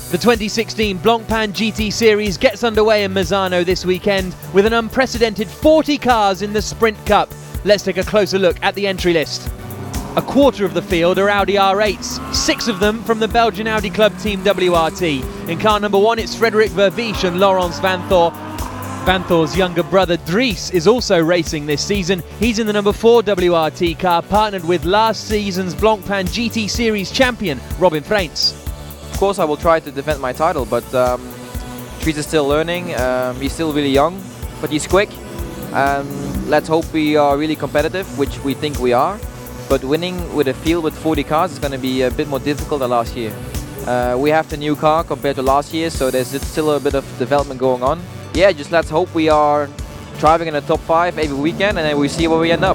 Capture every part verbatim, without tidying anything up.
The twenty sixteen Blancpain G T Series gets underway in Misano this weekend with an unprecedented forty cars in the Sprint Cup. Let's take a closer look at the entry list. A quarter of the field are Audi R eights, six of them from the Belgian Audi club Team W R T. In car number one, it's Frederik Vervisch and Laurens Van Thor. Van Thor's younger brother Dries is also racing this season. He's in the number four W R T car, partnered with last season's Blancpain G T Series champion Robin Freins. Of course I will try to defend my title, but um, Dries is still learning. Um, he's still really young, but he's quick. Um, let's hope we are really competitive, which we think we are. But winning with a field with forty cars is going to be a bit more difficult than last year. Uh, we have the new car compared to last year, so there's still a bit of development going on. Yeah, just let's hope we are driving in the top five every weekend, and then we see where we end up.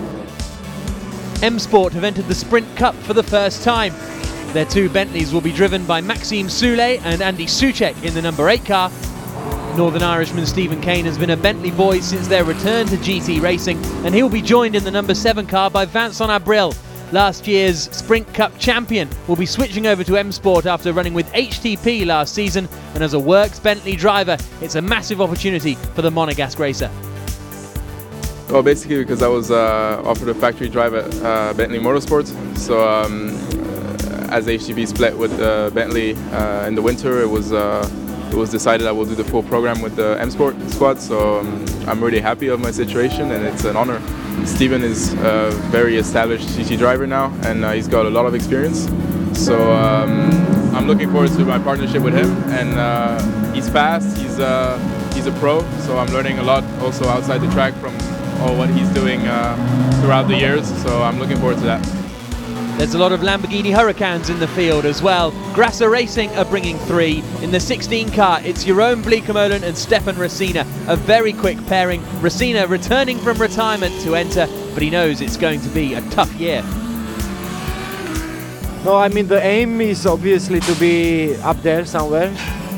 M Sport have entered the Sprint Cup for the first time. Their two Bentleys will be driven by Maxime Soulet and Andy Soucek in the number eight car. Northern Irishman Stephen Kane has been a Bentley boy since their return to G T racing, and he'll be joined in the number seven car by Vincent Abril. Last year's Sprint Cup champion will be switching over to M Sport after running with H T P last season, and as a Works Bentley driver, it's a massive opportunity for the Monegasque racer. Well, basically because I was uh, offered a factory drive at uh, Bentley Motorsports, so um, as H T P split with uh, Bentley uh, in the winter, it was uh, it was decided I will do the full program with the M Sport squad. So um, I'm really happy of my situation, and it's an honor. Steven is a very established G T driver now, and uh, he's got a lot of experience. So um, I'm looking forward to my partnership with him. And uh, he's fast. He's uh, he's a pro, so I'm learning a lot also outside the track from all what he's doing uh, throughout the years. So I'm looking forward to that. There's a lot of Lamborghini Huracans in the field as well. Grasser Racing are bringing three. In the sixteen car, it's Jeroen Bleekemolen and Stefan Racina, a very quick pairing. Racina returning from retirement to enter, but he knows it's going to be a tough year. No, I mean the aim is obviously to be up there somewhere.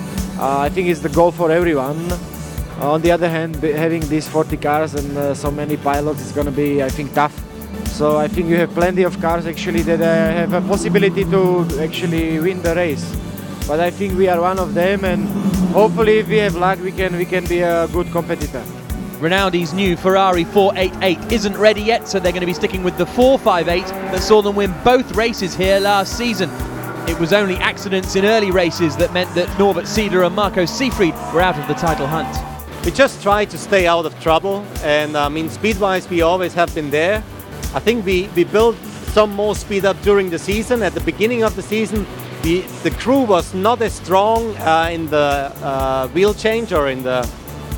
Uh, I think it's the goal for everyone. Uh, on the other hand, having these forty cars and uh, so many pilots is going to be, I think, tough. So I think you have plenty of cars actually that uh, have a possibility to actually win the race. But I think we are one of them, and hopefully if we have luck we can we can be a good competitor. Rinaldi's new Ferrari four eighty-eight isn't ready yet, so they're going to be sticking with the four fifty-eight that saw them win both races here last season. It was only accidents in early races that meant that Norbert Siedler and Marco Seefried were out of the title hunt. We just try to stay out of trouble, and I mean speed-wise we always have been there. I think we, we built some more speed up during the season. At the beginning of the season, we, the crew was not as strong uh, in the uh, wheel change or in the,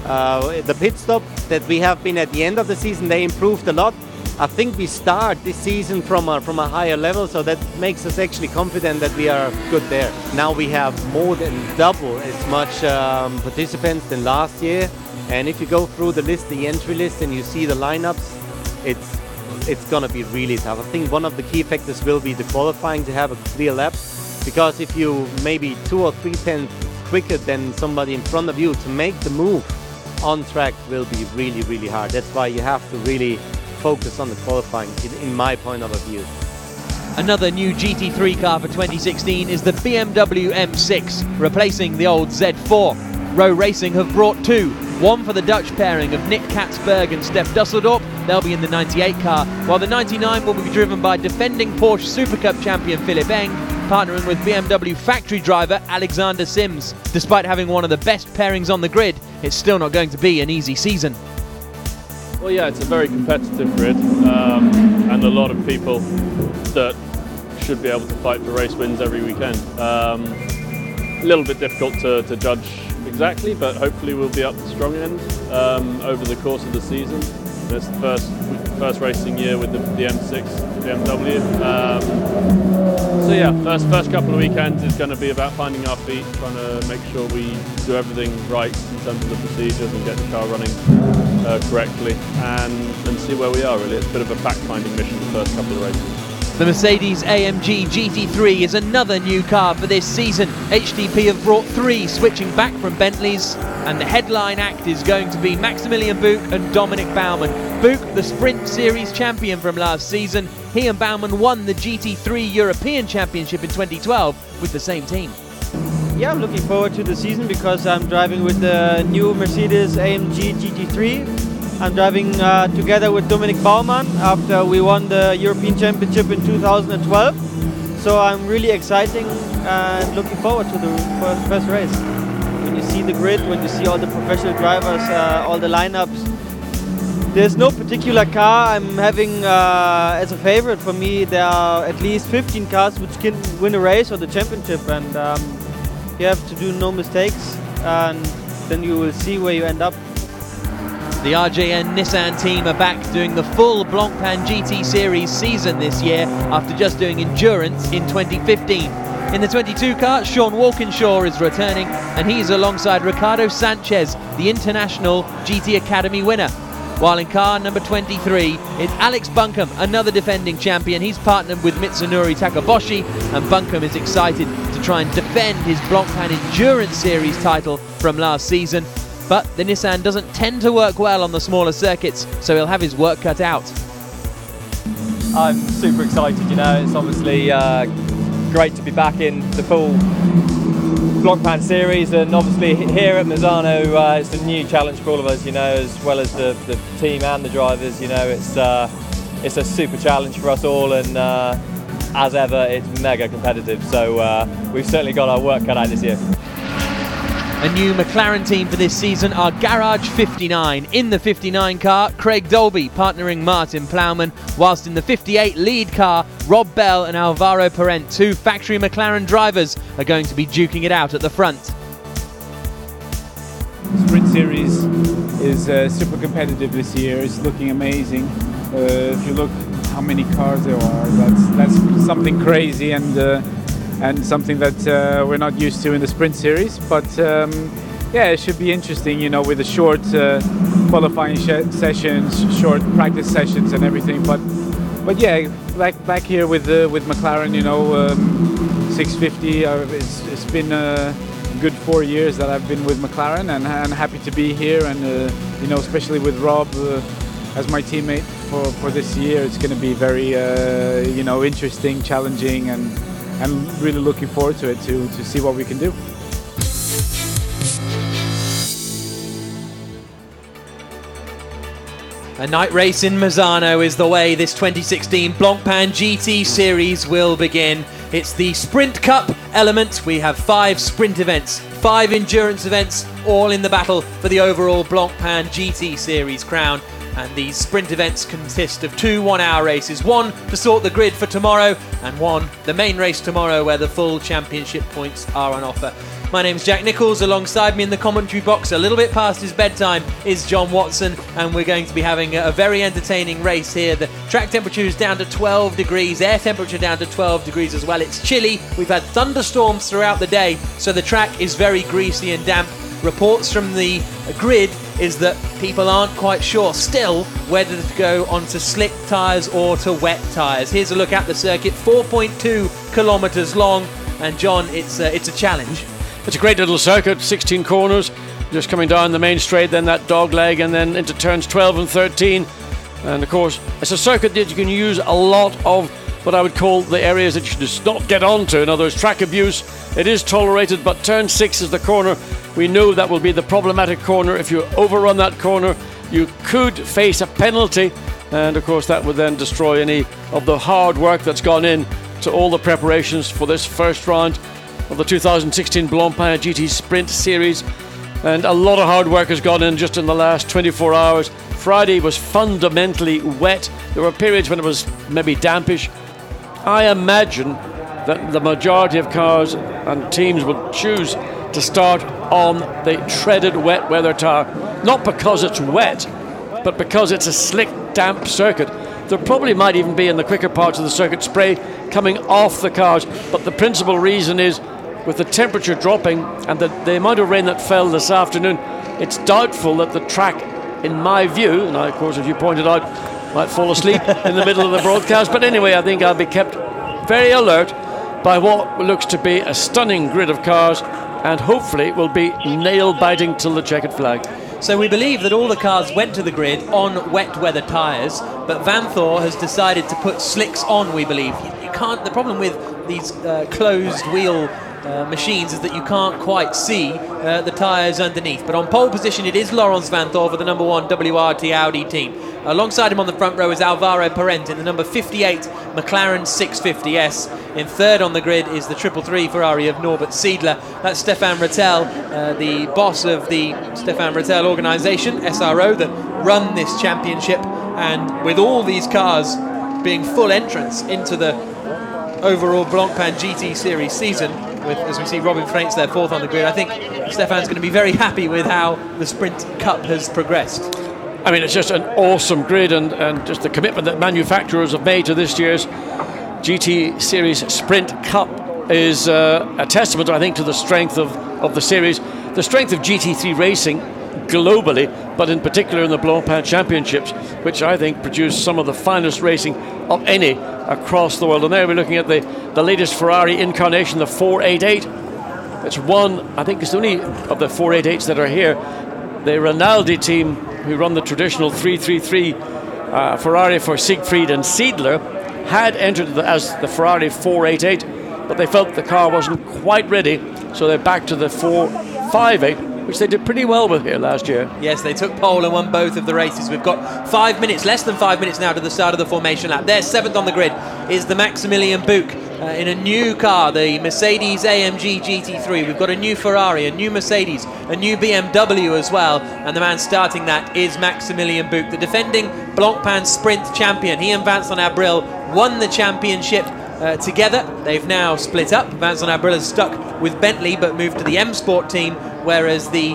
uh, the pit stop that we have been at the end of the season. They improved a lot. I think we start this season from a, from a higher level, so that makes us actually confident that we are good there. Now we have more than double as much um, participants than last year. And if you go through the list, the entry list, and you see the lineups, it's it's going to be really tough. I think one of the key factors will be the qualifying, to have a clear lap, because if you maybe two or three tenths quicker than somebody in front of you, to make the move on track will be really, really hard. That's why you have to really focus on the qualifying, in my point of view. Another new G T three car for twenty sixteen is the B M W M six, replacing the old Z four. Row Racing have brought two, one for the Dutch pairing of Nick Katzberg and Stef Dusseldorp. They'll be in the ninety-eight car, while the ninety-nine will be driven by defending Porsche Super Cup champion Philipp Eng, partnering with B M W factory driver Alexander Sims. Despite having one of the best pairings on the grid, it's still not going to be an easy season. Well, yeah, it's a very competitive grid, um, and a lot of people that should be able to fight for race wins every weekend. Um, a little bit difficult to, to judge exactly, but hopefully we'll be up the strong end um, over the course of the season. And it's the first first racing year with the, the M six B M W. Um, so yeah, first first couple of weekends is going to be about finding our feet, trying to make sure we do everything right in terms of the procedures and get the car running uh, correctly, and, and see where we are really. It's a bit of a fact-finding mission the first couple of races. The Mercedes A M G G T three is another new car for this season. H T P have brought three, switching back from Bentleys, and the headline act is going to be Maximilian Buch and Dominic Baumann. Buch, the Sprint Series champion from last season, he and Baumann won the G T three European Championship in twenty twelve with the same team. yeah, I'm looking forward to the season because I'm driving with the new Mercedes A M G G T three. I'm driving uh, together with Dominik Baumann after we won the European Championship in two thousand twelve. So I'm really exciting and looking forward to the first, first race. When you see the grid, when you see all the professional drivers, uh, all the lineups, there's no particular car I'm having uh, as a favorite. For me, there are at least fifteen cars which can win a race or the championship, and um, you have to do no mistakes, and then you will see where you end up. The R J N Nissan team are back doing the full Blancpain G T Series season this year after just doing endurance in twenty fifteen. In the twenty-two car, Sean Walkinshaw is returning, and he's alongside Ricardo Sanchez, the International G T Academy winner. While in car number twenty-three, it's Alex Buncombe, another defending champion. He's partnered with Mitsunori Takaboshi, and Buncombe is excited to try and defend his Blancpain Endurance Series title from last season. But the Nissan doesn't tend to work well on the smaller circuits, so he'll have his work cut out. I'm super excited, you know, it's obviously uh, great to be back in the full Blancpain series, and obviously here at Misano uh, it's a new challenge for all of us, you know, as well as the, the team and the drivers, you know, it's, uh, it's a super challenge for us all, and uh, as ever it's mega competitive, so uh, we've certainly got our work cut out this year. A new McLaren team for this season are Garage fifty-nine. In the fifty-nine car, Craig Dolby partnering Martin Plowman, whilst in the fifty-eight lead car, Rob Bell and Alvaro Parent, two factory McLaren drivers, are going to be duking it out at the front. Sprint Series is uh, super competitive this year. It's looking amazing. Uh, if you look how many cars there are, that's that's something crazy, and uh, and something that uh, we're not used to in the Sprint Series. But um, yeah, it should be interesting, you know, with the short uh, qualifying sessions, short practice sessions, and everything. But but yeah, back back here with uh, with McLaren, you know, um, six fifty. Uh, it's, it's been a good four years that I've been with McLaren, and I'm happy to be here. And uh, you know, especially with Rob uh, as my teammate for for this year, it's going to be very uh, you know, interesting, challenging, and I'm really looking forward to it, to, to see what we can do. A night race in Misano is the way this twenty sixteen Blancpain G T Series will begin. It's the Sprint Cup element. We have five sprint events, five endurance events, all in the battle for the overall Blancpain G T Series crown. And these sprint events consist of two one-hour races, one to sort the grid for tomorrow, and one, the main race tomorrow, where the full championship points are on offer. My name's Jack Nichols. Alongside me in the commentary box, a little bit past his bedtime, is John Watson, and we're going to be having a very entertaining race here. The track temperature is down to twelve degrees, air temperature down to twelve degrees as well. It's chilly. We've had thunderstorms throughout the day, so the track is very greasy and damp. Reports from the grid is that people aren't quite sure still whether to go onto slick tyres or to wet tyres. Here's a look at the circuit, four point two kilometres long, and John, it's a, it's a challenge. It's a great little circuit, sixteen corners, just coming down the main straight, then that dog leg, and then into turns twelve and thirteen. And of course, it's a circuit that you can use a lot of what I would call the areas that you should just not get onto. In other words, track abuse, it is tolerated, but turn six is the corner. We know that will be the problematic corner. If you overrun that corner, you could face a penalty, and of course that would then destroy any of the hard work that's gone in to all the preparations for this first round of the two thousand sixteen Blancpain G T Sprint Series. And a lot of hard work has gone in just in the last twenty-four hours. Friday was fundamentally wet. There were periods when it was maybe dampish. I imagine that the majority of cars and teams will choose to start on the treaded wet weather tyre, not because it's wet, but because it's a slick, damp circuit. There probably might even be in the quicker parts of the circuit spray coming off the cars, but the principal reason is with the temperature dropping and the, the amount of rain that fell this afternoon, it's doubtful that the track, in my view, and I, of course, as you pointed out, might fall asleep in the middle of the broadcast, but anyway, I think I'll be kept very alert by what looks to be a stunning grid of cars, and hopefully will be nail-biting till the checkered flag. So we believe that all the cars went to the grid on wet weather tyres, but Vanthoor has decided to put slicks on, we believe. You can't, the problem with these uh, closed wheel uh, machines is that you can't quite see uh, the tyres underneath. But on pole position it is Laurens Vanthoor for the number one W R T Audi team. Alongside him on the front row is Alvaro Parente in the number fifty-eight McLaren six fifty S. In third on the grid is the triple three Ferrari of Norbert Siedler. That's Stefan Rattel, uh, the boss of the Stefan Rattel organisation, S R O, that run this championship. And with all these cars being full entrants into the overall Blancpain G T Series season, with, as we see, Robin Freins there fourth on the grid, I think Stefan's going to be very happy with how the Sprint Cup has progressed. I mean, it's just an awesome grid, and, and just the commitment that manufacturers have made to this year's G T Series Sprint Cup is uh, a testament, I think, to the strength of, of the series, the strength of G T three racing globally, but in particular in the Blancpain Championships, which I think produce some of the finest racing of any across the world. And there we're looking at the, the latest Ferrari incarnation, the four eighty-eight. It's one, I think it's the only of the four eighty-eights that are here. The Rinaldi team, who run the traditional three thirty-three uh, Ferrari for Siegfried and Siedler, had entered the, as the Ferrari four eighty-eight, but they felt the car wasn't quite ready, so they're back to the four fifty-eight, which they did pretty well with here last year. Yes, they took pole and won both of the races. We've got five minutes, less than five minutes now to the start of the formation lap. There, seventh on the grid, is the Maximilian Buch uh, in a new car, the Mercedes A M G G T three. We've got a new Ferrari, a new Mercedes, a new B M W as well, and the man starting that is Maximilian Buch, the defending Blancpain Sprint champion. He and Vincent Abril won the championship Uh, together. They've now split up. Vincent Abril is stuck with Bentley but moved to the M Sport team, whereas the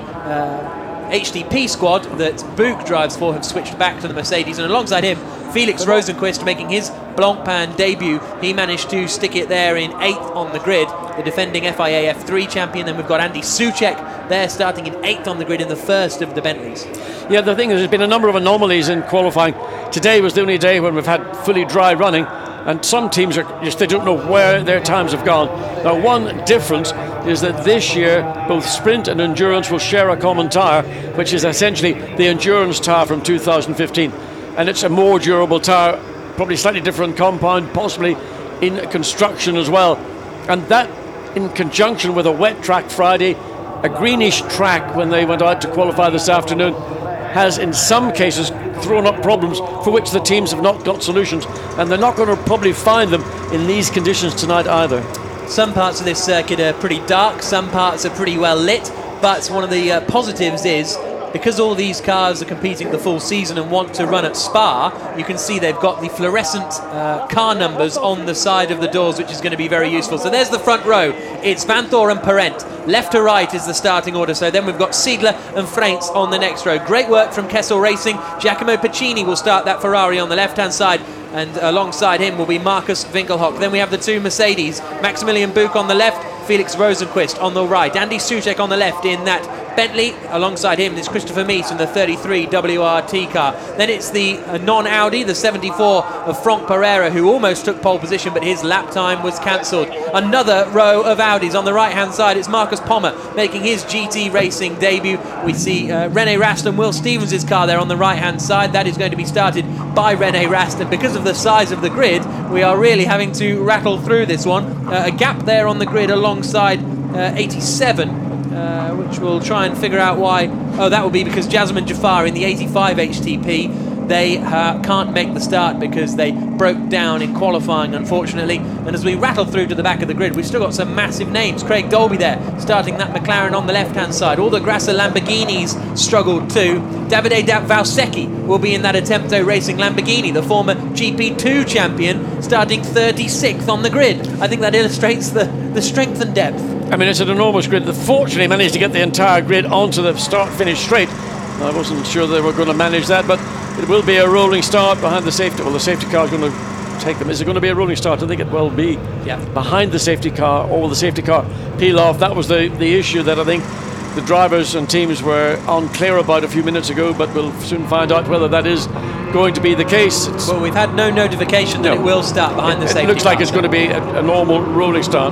uh, H D P squad that Buch drives for have switched back to the Mercedes, and alongside him Felix Rosenqvist making his Blancpain debut. He managed to stick it there in eighth on the grid, the defending F I A F three champion. Then we've got Andy Soucek there starting in eighth on the grid in the first of the Bentleys. Yeah, the thing is, there's been a number of anomalies in qualifying. Today was the only day when we've had fully dry running, and some teams are just, they don't know where their times have gone. Now, one difference is that this year both Sprint and Endurance will share a common tyre, which is essentially the Endurance tyre from two thousand fifteen, and it's a more durable tyre, probably slightly different compound, possibly in construction as well. And that, in conjunction with a wet track Friday, a greenish track when they went out to qualify this afternoon, has in some cases thrown up problems for which the teams have not got solutions, and they're not going to probably find them in these conditions tonight either. Some parts of this circuit are pretty dark, some parts are pretty well lit, but one of the uh, positives is, because all these cars are competing the full season and want to run at Spa, you can see they've got the fluorescent uh, car numbers on the side of the doors, which is going to be very useful. So there's the front row. It's Vanthoor and Parente. Left to right is the starting order. So then we've got Siedler and Freins on the next row. Great work from Kessel Racing. Giacomo Piccini will start that Ferrari on the left-hand side, and alongside him will be Markus Winkelhock. Then we have the two Mercedes. Maximilian Buch on the left, Felix Rosenqvist on the right. Andy Soucek on the left in that Bentley. Alongside him is Christopher Mies in the thirty-three W R T car. Then it's the uh, non-Audi, the seventy-four of Franck Pereira, who almost took pole position, but his lap time was cancelled. Another row of Audis. On the right-hand side, it's Marcus Pommer making his G T racing debut. We see uh, René Rast and Will Stevens' car there on the right-hand side. That is going to be started by René Rast, and because of the size of the grid, we are really having to rattle through this one. Uh, a gap there on the grid alongside uh, eighty-seven. Uh, which we'll try and figure out why. Oh, that will be because Jasmine Jafar in the eighty-five H T P, they uh, can't make the start because they broke down in qualifying, unfortunately. And as we rattle through to the back of the grid, we've still got some massive names. Craig Dolby there, starting that McLaren on the left-hand side. All the Grasser Lamborghinis struggled too. Davide Valsecchi will be in that Attempto Racing Lamborghini, the former G P two champion, starting thirty-sixth on the grid. I think that illustrates the, the strength and depth. I mean, it's an enormous grid. They fortunately managed to get the entire grid onto the start-finish straight. I wasn't sure they were going to manage that, but it will be a rolling start behind the safety. Well, the safety car is going to take them. Is it going to be a rolling start? I think it will be. Yeah. Behind the safety car, or will the safety car peel off? That was the, the issue that I think the drivers and teams were unclear about a few minutes ago, but we'll soon find out whether that is going to be the case. It's well, we've had no notification that no. it will start behind the it, safety car. It looks like it's going to be a, a normal rolling start.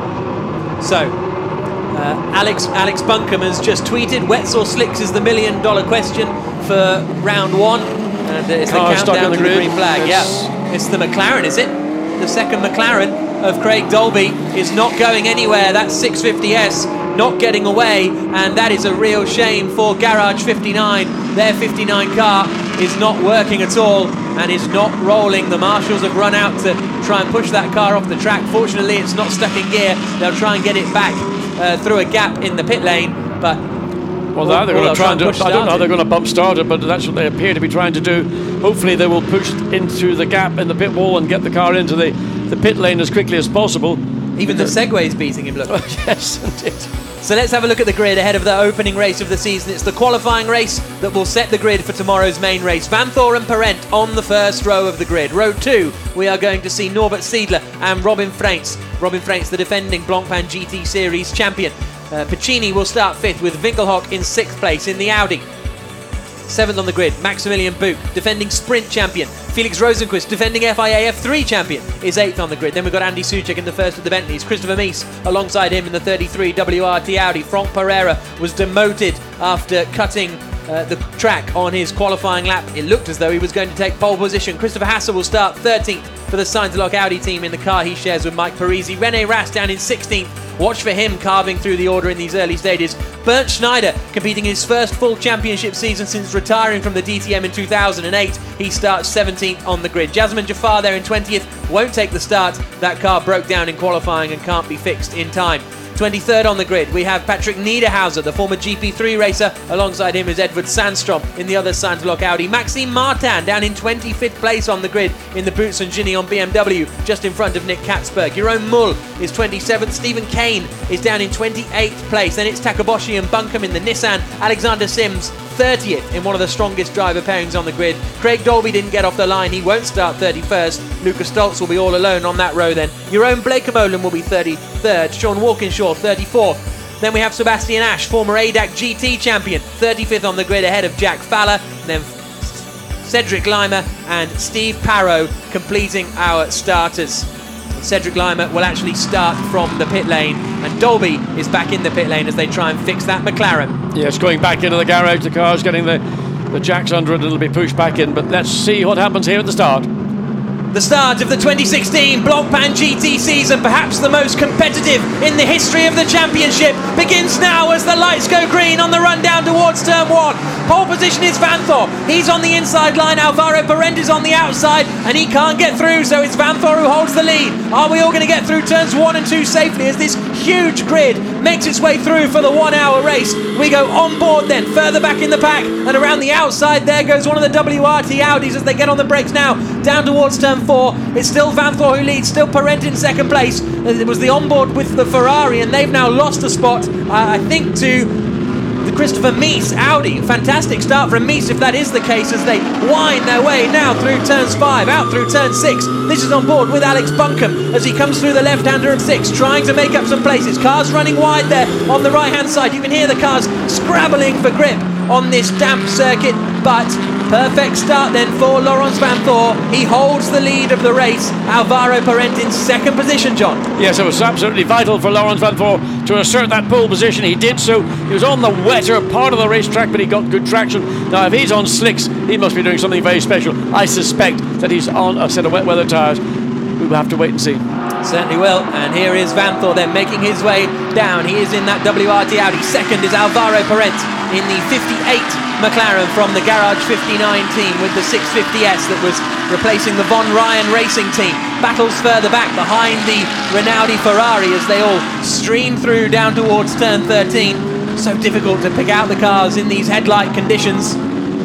So, Uh, Alex Alex Buncombe has just tweeted, wets or slicks is the million dollar question for round one, and uh, it's the Car countdown the to grid. the green flag. It's yeah, it's the McLaren, is it? The second McLaren of Craig Dolby is not going anywhere. That six fifty S not getting away, and that is a real shame for Garage fifty-nine. Their fifty-nine car is not working at all and is not rolling. The marshals have run out to try and push that car off the track. Fortunately, it's not stuck in gear. They'll try and get it back uh, through a gap in the pit lane, but well, they're going to try and do. I don't know how they're going to bump start it, but that's what they appear to be trying to do. Hopefully, they will push into the gap in the pit wall and get the car into the, the pit lane as quickly as possible. Even the Segway is beating him, look. Yes, indeed. So let's have a look at the grid ahead of the opening race of the season. It's the qualifying race that will set the grid for tomorrow's main race. Vanthor and Parent on the first row of the grid. Row two, we are going to see Norbert Siedler and Robin Freins. Robin Freins, the defending Blancpain G T Series champion. Uh, Piccini will start fifth with Winkelhock in sixth place in the Audi. Seventh on the grid, Maximilian Buch, defending sprint champion. Felix Rosenquist, defending F I A F three champion, is eighth on the grid. Then we've got Andy Soucek in the first of the Bentleys. Christopher Mies alongside him in the thirty-three W R T Audi. Franck Pereira was demoted after cutting uh, the track on his qualifying lap. It looked as though he was going to take pole position. Christopher Hasser will start thirteenth for the Sainz-Lock Audi team in the car he shares with Mike Parisi. René Rast down in sixteenth. Watch for him carving through the order in these early stages. Bernd Schneider competing in his first full championship season since retiring from the D T M in two thousand eight. He starts seventeenth on the grid. Jasmine Jafar there in twentieth. Won't take the start. That car broke down in qualifying and can't be fixed in time. twenty-third on the grid, we have Patrick Niederhauser, the former G P three racer. Alongside him is Edward Sandstrom in the other Sainz-Lock Audi. Maxime Martin down in twenty-fifth place on the grid in the Boots and Gini on B M W, just in front of Nick Katzberg. Jeroen Mull is twenty-seventh. Stephen Kane is down in twenty-eighth place. Then it's Takaboshi and Buncombe in the Nissan. Alexander Sims thirtieth in one of the strongest driver pairings on the grid. Craig Dolby didn't get off the line. He won't start thirty-first. Lucas Stoltz will be all alone on that row then. Jeroen Blekemolen will be thirty-third. Sean Walkinshaw thirty-fourth. Then we have Sebastian Ash, former A D A C G T champion, thirty-fifth on the grid ahead of Jack Faller. Then Cedric Lima and Steve Parrow completing our starters. Cedric Lima will actually start from the pit lane, and Dolby is back in the pit lane as they try and fix that McLaren. Yes, going back into the garage, the car's getting the, the jacks under it, it'll be pushed back in, but let's see what happens here at the start. The start of the twenty sixteen Blancpain G T season, perhaps the most competitive in the history of the championship, begins now as the lights go green on the run down towards turn one. Pole position is Vanthor. He's on the inside line. Alvaro Parent is on the outside, and he can't get through, so it's Vanthor who holds the lead. Are we all going to get through turns one and two safely as this huge grid makes its way through for the one-hour race? We go on board then, further back in the pack, and around the outside there goes one of the W R T Audis as they get on the brakes now, down towards turn four. It's still Vanthor who leads, still Parent in second place. It was the onboard with the Ferrari, and they've now lost a spot, uh, I think, to the Christopher Mies Audi. Fantastic start from Mies if that is the case, as they wind their way now through turns five, out through turn six. This is on board with Alex Buncombe as he comes through the left-hander of six, trying to make up some places. Cars running wide there on the right-hand side. You can hear the cars scrabbling for grip on this damp circuit, but perfect start then for Laurens Vanthor. He holds the lead of the race. Alvaro Parent in second position, John. Yes, it was absolutely vital for Laurens Vanthor to assert that pole position. He did so. He was on the wetter part of the racetrack, but he got good traction. Now, if he's on slicks, he must be doing something very special. I suspect that he's on a set of wet weather tyres. We will have to wait and see. Certainly will. And here is Vanthor then making his way down. He is in that W R T Audi. Second is Alvaro Parent in the fifty-eight McLaren from the Garage fifty-nine team with the six fifty S that was replacing the Von Ryan Racing team. Battles further back behind the Rinaldi Ferrari as they all stream through down towards turn thirteen. So difficult to pick out the cars in these headlight conditions.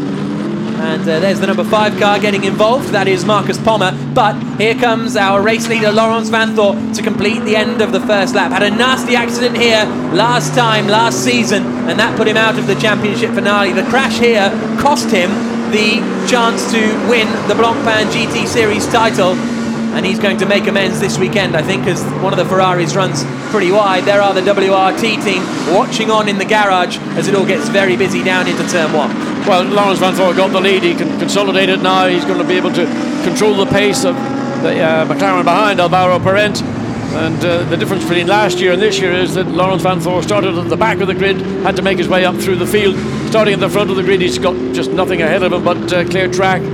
And uh, there's the number five car getting involved. That is Marcus Pommer. But here comes our race leader, Laurens Vanthor, to complete the end of the first lap. Had a nasty accident here last time, last season, and that put him out of the championship finale. The crash here cost him the chance to win the Blancpain G T Series title. And he's going to make amends this weekend, I think, as one of the Ferraris runs pretty wide. There are the W R T team watching on in the garage as it all gets very busy down into turn one. Well, Laurens Vanthor got the lead. He can consolidate it now. He's going to be able to control the pace of the uh, McLaren behind Alvaro Parent. And uh, the difference between last year and this year is that Laurens Vanthor started at the back of the grid, had to make his way up through the field. Starting at the front of the grid, he's got just nothing ahead of him but uh, clear track.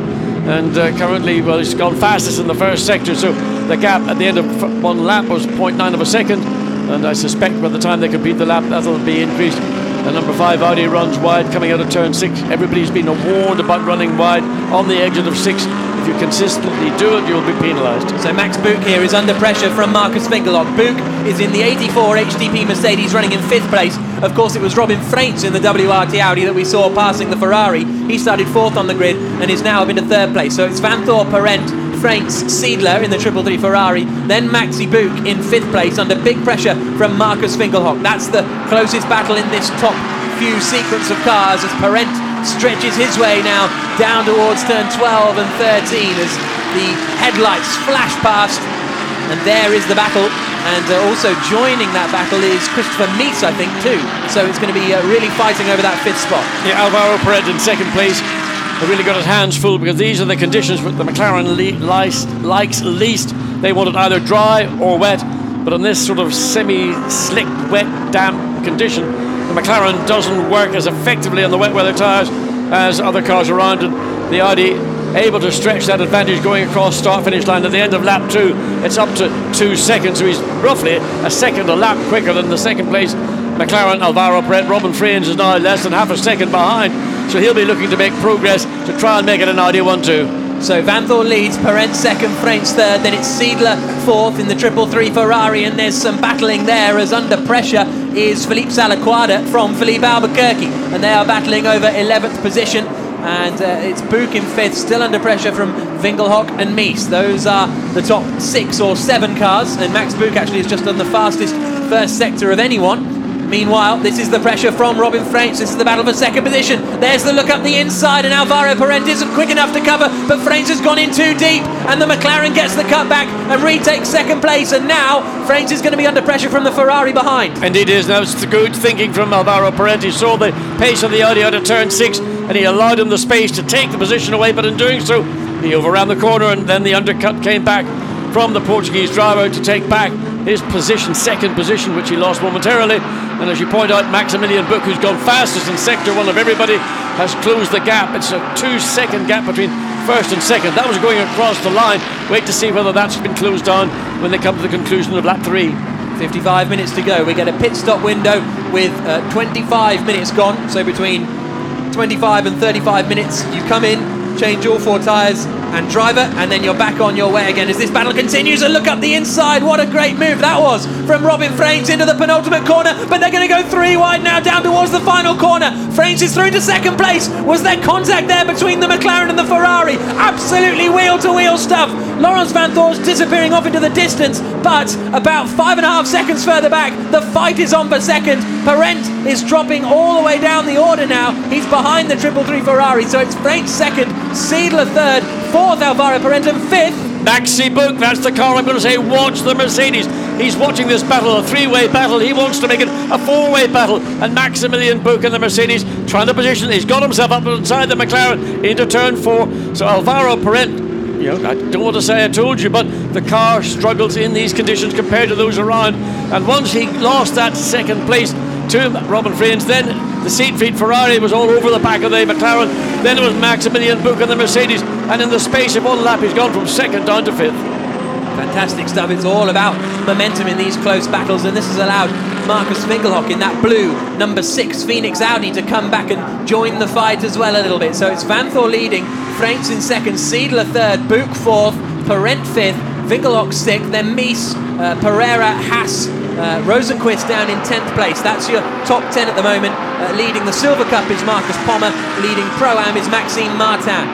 and uh, currently, well, he's gone fastest in the first sector, so the gap at the end of one lap was zero point nine of a second, and I suspect by the time they complete the lap, that'll be increased. The number five Audi runs wide coming out of turn six. Everybody's been warned about running wide on the exit of six. If you consistently do it, you'll be penalised. So Max Buch here is under pressure from Marcus Fingerlock. Buch is in the eighty-four H D P Mercedes, running in fifth place. Of course, it was Robin Freins in the W R T Audi that we saw passing the Ferrari. He started fourth on the grid and is now up into third place. So it's Vanthor, Parent, Freins, Seidler in the triple three Ferrari, then Maxi Buch in fifth place under big pressure from Marcus Fingerlock. That's the closest battle in this top few sequence of cars as Parent stretches his way now down towards turn twelve and thirteen as the headlights flash past, and there is the battle. And uh, also joining that battle is Christopher Mies, I think, too. So it's going to be uh, really fighting over that fifth spot. Yeah, Alvaro Parent in second place. He really got his hands full because these are the conditions that the McLaren le likes, likes least. They want it either dry or wet, but in this sort of semi-slick, wet, damp condition, the McLaren doesn't work as effectively on the wet weather tyres as other cars around, and the Audi able to stretch that advantage going across start-finish line at the end of lap two. It's up to two seconds, so he's roughly a second a lap quicker than the second place McLaren Alvaro Parent. Robin Freins is now less than half a second behind, so he'll be looking to make progress to try and make it an Audi one two. So Vanthor leads, Parent second, Freins third, then it's Seidler fourth in the triple three Ferrari, and there's some battling there as under pressure is Felipe Salaquada from Felipe Albuquerque, and they are battling over eleventh position, and uh, it's Buch in fifth, still under pressure from Vingelhock and Mies. Those are the top six or seven cars, and Max Buch actually has just done the fastest first sector of anyone. Meanwhile, this is the pressure from Robin Freins. This is the battle for second position. There's the look up the inside, and Alvaro Parent isn't quick enough to cover, but Freins has gone in too deep, and the McLaren gets the cutback and retakes second place, and now Freins is going to be under pressure from the Ferrari behind. Indeed it is. Now it's the good thinking from Alvaro Parent. He saw the pace of the Audi out of turn six, and he allowed him the space to take the position away, but in doing so, he overran the corner, and then the undercut came back from the Portuguese driver to take back his position, second position, which he lost momentarily. And as you point out, Maximilian Buch, who's gone fastest in sector one of everybody, has closed the gap. It's a two second gap between first and second. That was going across the line. Wait to see whether that's been closed down when they come to the conclusion of lap three. fifty-five minutes to go. We get a pit stop window with uh, twenty-five minutes gone. So between twenty-five and thirty-five minutes, you come in, change all four tyres and driver, and then you're back on your way again as this battle continues. And look up the inside, what a great move that was from Robin Freins into the penultimate corner, but they're going to go three wide now down towards the final corner. Freins is through to second place. Was there contact there between the McLaren and the Ferrari? Absolutely wheel to wheel stuff. Laurens Vanthor's disappearing off into the distance, but about five and a half seconds further back, the fight is on for second. Parent is dropping all the way down the order now. He's behind the triple three Ferrari, so it's Freins second, Seidler third, fourth Alvaro Parent, and fifth Maxi Buch. That's the car I'm going to say. Watch the Mercedes. He's watching this battle, a three-way battle. He wants to make it a four-way battle. And Maximilian Buch and the Mercedes trying to position. He's got himself up inside the McLaren into turn four. So Alvaro Parent, you know, I don't want to say I told you, but the car struggles in these conditions compared to those around. And once he lost that second place to Robin Freins, then the Seat-Feet Ferrari was all over the back of the McLaren. Then it was Maximilian Buch and the Mercedes, and in the space of one lap he's gone from second down to fifth. Fantastic stuff. It's all about momentum in these close battles, and this has allowed Marcus Fingerlock in that blue number six Phoenix Audi to come back and join the fight as well a little bit. So it's Vanthor leading, Freins in second, Seidler third, Buch fourth, Parent fifth, Fingerlock sixth, then Mies, uh, Pereira, Haas, Uh, Rosenquist down in tenth place. That's your top ten at the moment. Uh, leading the Silver Cup is Marcus Pommer. Leading Pro-Am is Maxime Martin.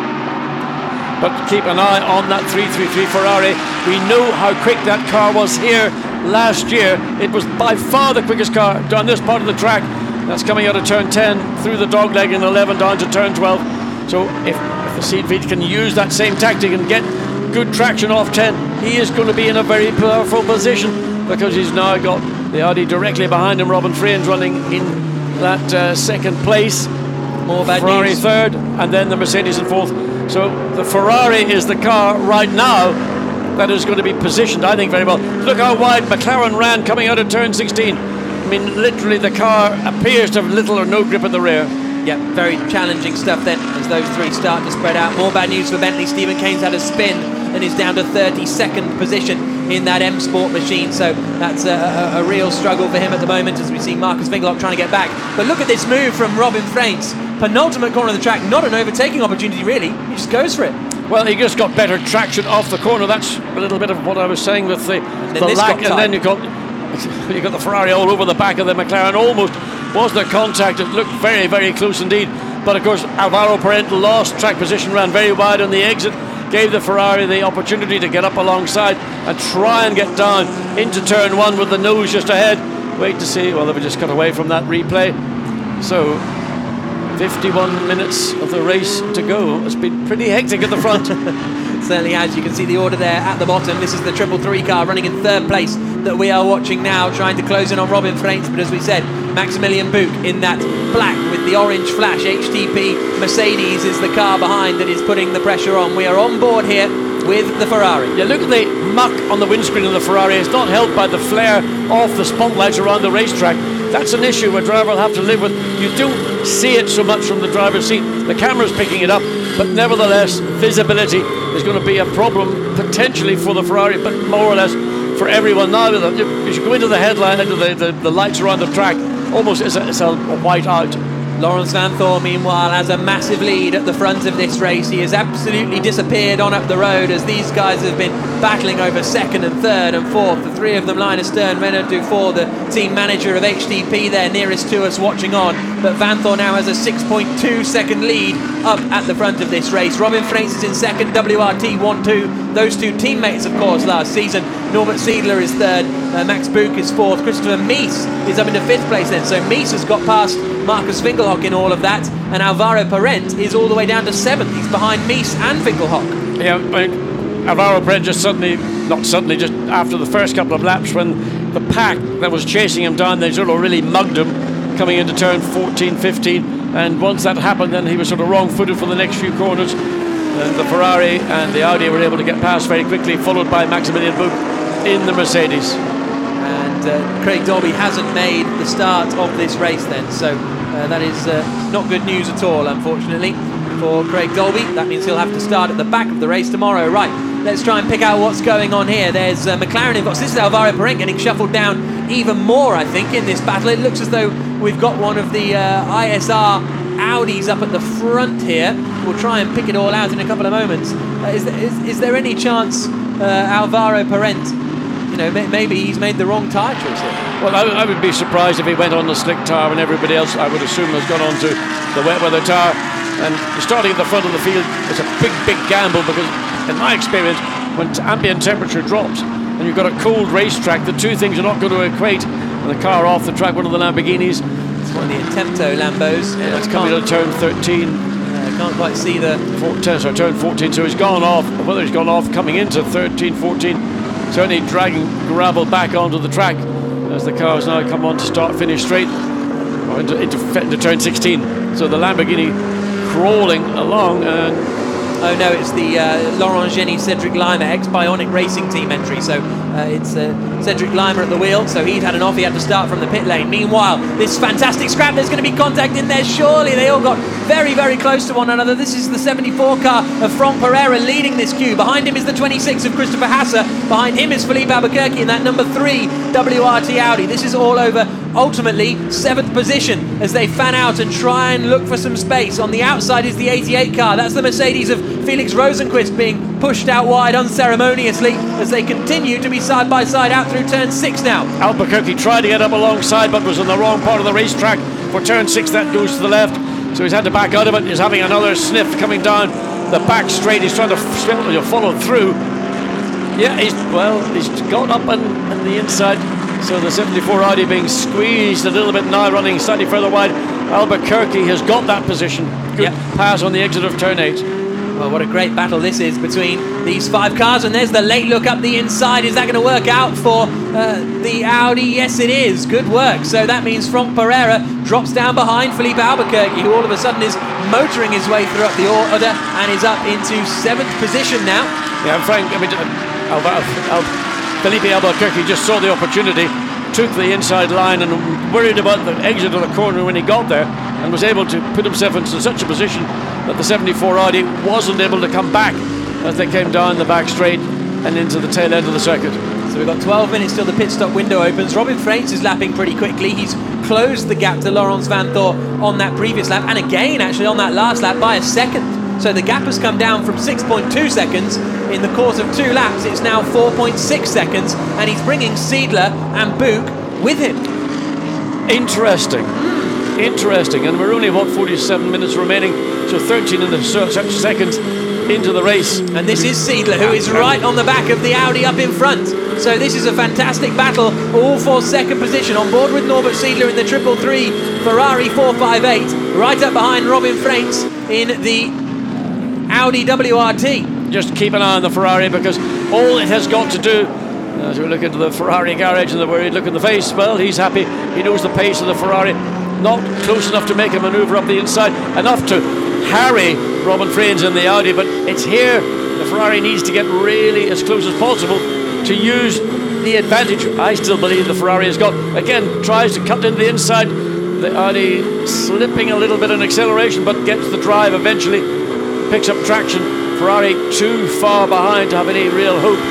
But keep an eye on that three thirty-three Ferrari. We know how quick that car was here last year. It was by far the quickest car down this part of the track. That's coming out of turn ten through the dogleg in eleven down to turn twelve. So if, if the Seat-Feet can use that same tactic and get good traction off ten, he is going to be in a very powerful position, because he's now got the Audi directly behind him. Robin Freins running in that uh, second place. More bad Ferrari news. third, and then the Mercedes in fourth. So the Ferrari is the car right now that is going to be positioned, I think, very well. Look how wide McLaren ran coming out of turn sixteen. I mean, literally the car appears to have little or no grip at the rear. Yeah, very challenging stuff then as those three start to spread out. More bad news for Bentley. Stephen Kane's had a spin and is down to thirty-second position in that M Sport machine, so that's a, a, a real struggle for him at the moment as we see Marcus Winkelhock trying to get back. But look at this move from Robin Freins. Penultimate corner of the track, not an overtaking opportunity really, he just goes for it. Well, he just got better traction off the corner. That's a little bit of what I was saying with the, the lack, and then you got you got the Ferrari all over the back of the McLaren. Almost was there contact. It looked very, very close indeed. But of course, Alvaro Parente lost track position, ran very wide on the exit, gave the Ferrari the opportunity to get up alongside and try and get down into turn one with the nose just ahead. Wait to see. Well, they just cut away from that replay. So fifty-one minutes of the race to go. It's been pretty hectic at the front. Certainly has. You can see the order there at the bottom. This is the triple three car running in third place that we are watching now, trying to close in on Robin Freins. But as we said, Maximilian Buch in that black with the orange flash H T P Mercedes is the car behind that is putting the pressure on. We are on board here with the Ferrari. Yeah, look at the muck on the windscreen of the Ferrari. It's not helped by the flare off the spotlights around the racetrack. That's an issue a driver will have to live with. You don't see it so much from the driver's seat. The camera's picking it up, but nevertheless, visibility is going to be a problem potentially for the Ferrari, but more or less for everyone. Now, you should go into the headline, into the, the, the lights around the track, almost as a, it's a white out. Laurens Vanthoor, meanwhile, has a massive lead at the front of this race. He has absolutely disappeared on up the road as these guys have been battling over second and third and fourth. The three of them line astern. Renaud Dufour, the team manager of H T P, there nearest to us watching on. But Vanthoor now has a six point two second lead up at the front of this race. Robin Freins is in second, W R T one two. Those two teammates, of course, last season. Norbert Siedler is third, uh, Max Buch is fourth. Christopher Mies is up into fifth place then. So Mies has got past Marcus Winkelhock in all of that, and Alvaro Parente is all the way down to seventh. He's behind Mies and Winkelhock. Yeah, I mean, Alvaro Parente just suddenly, not suddenly, just after the first couple of laps when the pack that was chasing him down, they sort of really mugged him coming into turn fourteen, fifteen, and once that happened, then he was sort of wrong-footed for the next few corners. And the Ferrari and the Audi were able to get past very quickly, followed by Maximilian Buch in the Mercedes. And uh, Craig Dolby hasn't made the start of this race then, so uh, that is uh, not good news at all, unfortunately, for Craig Dolby. That means he'll have to start at the back of the race tomorrow. Right, let's try and pick out what's going on here. There's uh, McLaren inbox. This is Alvaro Parente getting shuffled down even more, I think, in this battle. It looks as though we've got one of the uh, I S R Audis up at the front here. We'll try and pick it all out in a couple of moments. Uh, is, there, is, is there any chance uh, Alvaro Parente, you know, may, maybe he's made the wrong tyre choice here? Well, I, I would be surprised if he went on the slick tyre and everybody else, I would assume, has gone on to the wet weather tyre. And starting at the front of the field is a big, big gamble because, in my experience, when ambient temperature drops and you've got a cold racetrack, the two things are not going to equate. And the car off the track, one of the Lamborghinis. It's one of the Attempto Lambos. Yeah, it's coming to turn thirteen. I uh, can't quite see the... fourteen, sorry, turn fourteen, so he's gone off. Whether he's gone off coming into thirteen, fourteen, certainly dragging gravel back onto the track as the cars now come on to start, finish straight, or into, into, into turn sixteen. So the Lamborghini crawling along and... Oh no, it's the uh, Laurent Geny Cedric Lima ex-Bionic Racing Team entry. So uh, it's uh, Cedric Lima at the wheel. So he'd had an off. He had to start from the pit lane. Meanwhile, this fantastic scrap. There's going to be contact in there. Surely they all got very, very close to one another. This is the seventy-four car of Franck Pereira leading this queue. Behind him is the twenty-six of Christopher Hasser. Behind him is Felipe Albuquerque in that number three W R T Audi. This is all over. Ultimately, seventh position as they fan out and try and look for some space. On the outside is the eighty-eight car. That's the Mercedes of Felix Rosenqvist being pushed out wide unceremoniously as they continue to be side by side out through turn six now. Albuquerque tried to get up alongside but was on the wrong part of the racetrack for turn six. That goes to the left, so he's had to back out of it. He's having another sniff coming down the back straight. He's trying to follow through. Yeah, he's well, he's got up on, on the inside. So the seventy-four Audi being squeezed a little bit now, running slightly further wide. Albuquerque has got that position. Good yep. pass on the exit of turn eight. Well, what a great battle this is between these five cars. And there's the late look up the inside. Is that going to work out for uh, the Audi? Yes, it is. Good work. So that means Franck Pereira drops down behind Felipe Albuquerque, who all of a sudden is motoring his way through up the order and is up into seventh position now. Yeah, Frank, I mean, Al Al Al Felipe Albuquerque just saw the opportunity, took the inside line and worried about the exit of the corner when he got there. and was able to put himself into such a position that the seventy-four Audi wasn't able to come back as they came down the back straight and into the tail end of the circuit. So we've got twelve minutes till the pit stop window opens. Robin Freins is lapping pretty quickly. He's closed the gap to Laurens Vanthoor on that previous lap, and again actually on that last lap by a second. So the gap has come down from six point two seconds in the course of two laps. It's now four point six seconds, and he's bringing Seidler and Buch with him. Interesting. Interesting. And we're only, what, forty-seven minutes remaining, so thirteen and a such seconds into the race. And this is Seidler, who is right on the back of the Audi up in front. So this is a fantastic battle, all for second position. On board with Norbert Seidler in the triple three Ferrari four five eight, right up behind Robin Freins in the Audi W R T. Just keep an eye on the Ferrari, because all it has got to do, as we look into the Ferrari garage and the worried look in the face, well, he's happy. He knows the pace of the Ferrari. Not close enough to make a manoeuvre up the inside, enough to harry Robin Freins in the Audi, but it's here the Ferrari needs to get really as close as possible to use the advantage I still believe the Ferrari has got. Again, tries to cut into the inside. The Audi slipping a little bit in acceleration, but gets the drive eventually. Picks up traction. Ferrari too far behind to have any real hope.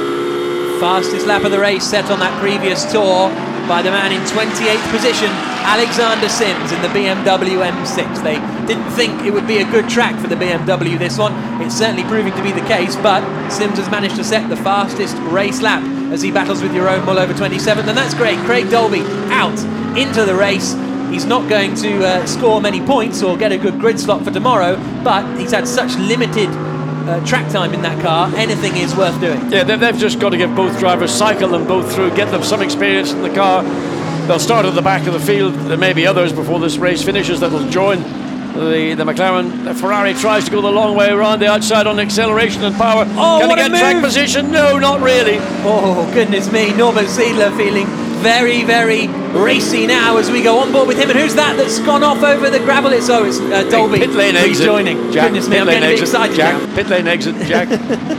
Fastest lap of the race set on that previous tour by the man in twenty-eighth position, Alexander Sims in the B M W M six. They didn't think it would be a good track for the B M W this one. It's certainly proving to be the case, but Sims has managed to set the fastest race lap as he battles with Jeroen Mull over twenty-seventh, and that's great. Craig Dolby out into the race. He's not going to uh, score many points or get a good grid slot for tomorrow, but he's had such limited uh, track time in that car, anything is worth doing. Yeah, they've, they've just got to give both drivers, cycle them both through, get them some experience in the car. They'll start at the back of the field. There may be others before this race finishes that will join the, the McLaren. The Ferrari tries to go the long way around the outside on acceleration and power. Oh, Can what he a get track move. position? No, not really. Oh, goodness me. Norbert Seidler feeling very, very racy now as we go on board with him. And who's that that's gone off over the gravel? It's, oh, it's uh, Dolby. Pit lane exit. Rejoining. Jack, Goodness me, pit I'm lane getting a bit exit. excited Jack, now. pit lane exit, Jack.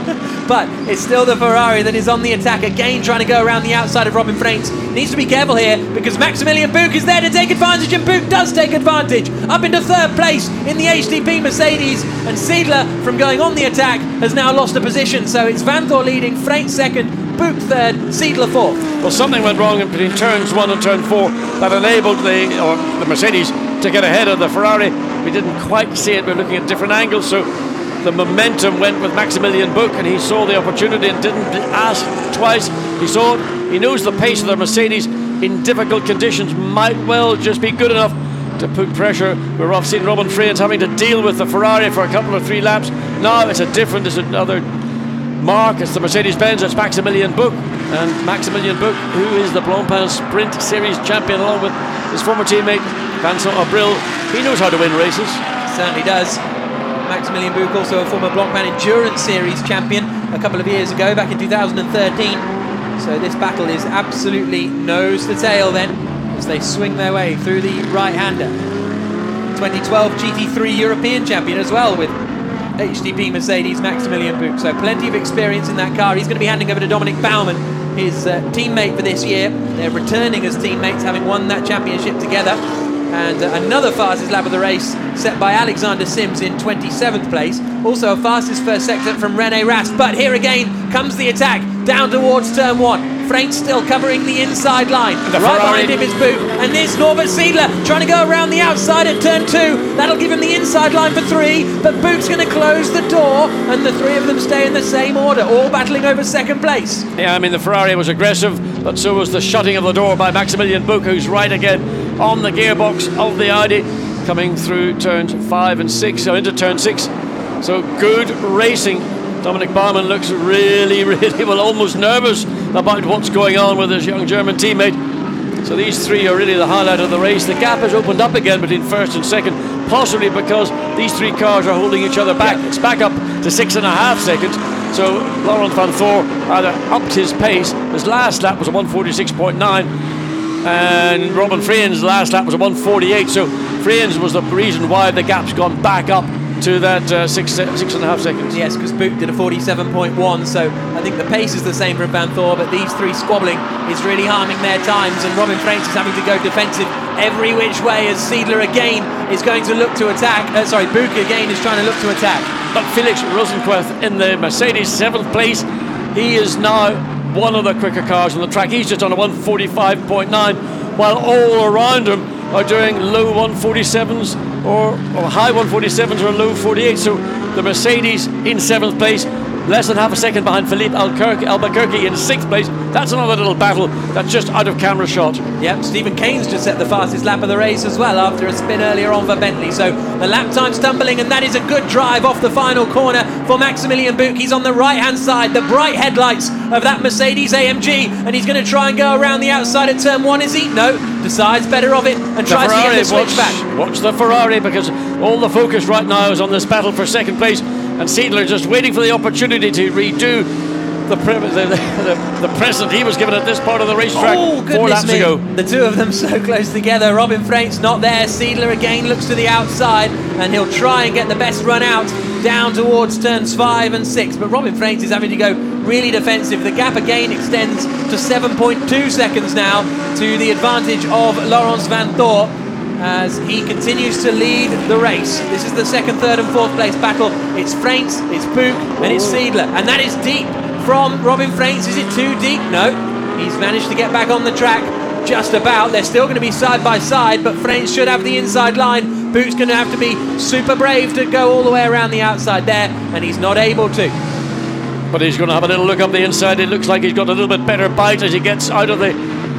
But it's still the Ferrari that is on the attack again, trying to go around the outside of Robin Freins. Needs to be careful here because Maximilian Buch is there to take advantage, and Buch does take advantage. Up into third place in the H D P Mercedes, and Seidler, from going on the attack, has now lost a position. So it's Vanthoor leading, Freins second, Buch third, Seidler fourth. Well, something went wrong in between turns one and turn four that enabled the, or the Mercedes to get ahead of the Ferrari. We didn't quite see it. We're looking at different angles, so the momentum went with Maximilian Buch, and he saw the opportunity and didn't ask twice. He saw it. He knows the pace of the Mercedes in difficult conditions might well just be good enough to put pressure. We're off seeing Robin Freins having to deal with the Ferrari for a couple of three laps. Now it's a different, it's another mark. It's the Mercedes-Benz, it's Maximilian Buch. And Maximilian Buch, who is the Blancpain Sprint Series champion, along with his former teammate Vincent Abril. He knows how to win races. Certainly does. Maximilian Buch, also a former Blancpain Endurance Series champion a couple of years ago, back in two thousand thirteen. So this battle is absolutely nose to tail then, as they swing their way through the right-hander. twenty twelve G T three European champion as well with H D P Mercedes, Maximilian Buch. So plenty of experience in that car. He's going to be handing over to Dominic Baumann, his uh, teammate for this year. They're returning as teammates, having won that championship together. And uh, another fastest lap of the race set by Alexander Sims in twenty-seventh place. Also a fastest first sector from René Rast. But here again comes the attack down towards turn one. Freins still covering the inside line. The right Ferrari. behind him is Buch. And this Norbert Seidler trying to go around the outside at turn two. That'll give him the inside line for three. But Buch's going to close the door. And the three of them stay in the same order, all battling over second place. Yeah, I mean, the Ferrari was aggressive, but so was the shutting of the door by Maximilian Buch, who's right again on the gearbox of the Audi, coming through turns five and six, so into turn six. So good racing. Dominic Baumann looks really, really, well, almost nervous about what's going on with his young German teammate. So these three are really the highlight of the race. The gap has opened up again between first and second, possibly because these three cars are holding each other back. It's back up to six and a half seconds. So Laurens Vanthoor either upped his pace. His last lap was a one forty-six point nine, and Robin Freins' last lap was a one forty-eight. So Freins was the reason why the gap's gone back up to that uh, six, six and a half seconds. Yes, because Buch did a forty-seven point one, so I think the pace is the same for Vanthoor, but these three squabbling is really harming their times, and Robin Freins is having to go defensive every which way as Seidler again is going to look to attack. Uh, sorry, Buch again is trying to look to attack. But Felix Rosenquist in the Mercedes seventh place. He is now one of the quicker cars on the track. He's just on a one forty-five point nine, while all around him are doing low one forty-sevens or, or high one forty-sevens or low forty-eights. So the Mercedes in seventh place, less than half a second behind Philippe Albuquerque, Albuquerque in sixth place. That's another little battle that's just out of camera shot. Yep, Stephen Kane's just set the fastest lap of the race as well after a spin earlier on for Bentley. So the lap time stumbling, and that is a good drive off the final corner for Maximilian Buch. He's on the right-hand side, the bright headlights of that Mercedes A M G, and he's going to try and go around the outside at turn one, is he? No, decides better of it and The tries Ferrari, to get the switch watch, back. Watch the Ferrari, because all the focus right now is on this battle for second place, and Seidler just waiting for the opportunity to redo the, pre the, the, the present he was given at this part of the racetrack Oh, four laps goodness me. ago. The two of them so close together. Robin Freint's not there. Seidler again looks to the outside, and he'll try and get the best run out down towards turns five and six. But Robin Freint is having to go really defensive. The gap again extends to seven point two seconds now to the advantage of Laurens van Thor, as he continues to lead the race. This is the second, third and fourth place battle. It's Freint's, it's Buch, and it's Seidler. And that is deep from Robin Freint's. Is it too deep? No. He's managed to get back on the track just about. They're still going to be side by side, but Freint's should have the inside line. Buch's going to have to be super brave to go all the way around the outside there, and he's not able to. But he's going to have a little look up the inside. It looks like he's got a little bit better bite as he gets out of the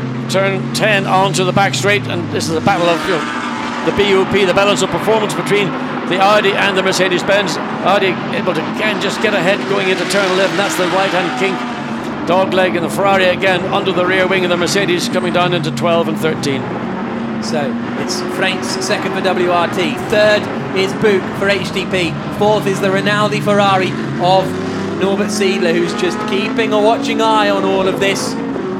turn ten onto the back straight, and this is a battle of, you know, the B O P, the balance of performance between the Audi and the Mercedes-Benz. Audi able to again just get ahead going into turn eleven. That's the right-hand kink dog leg, and the Ferrari again under the rear wing of the Mercedes coming down into twelve and thirteen. So it's Freint's second for W R T, third is Buch for H T P, fourth is the Rinaldi Ferrari of Norbert Seidler, who's just keeping a watching eye on all of this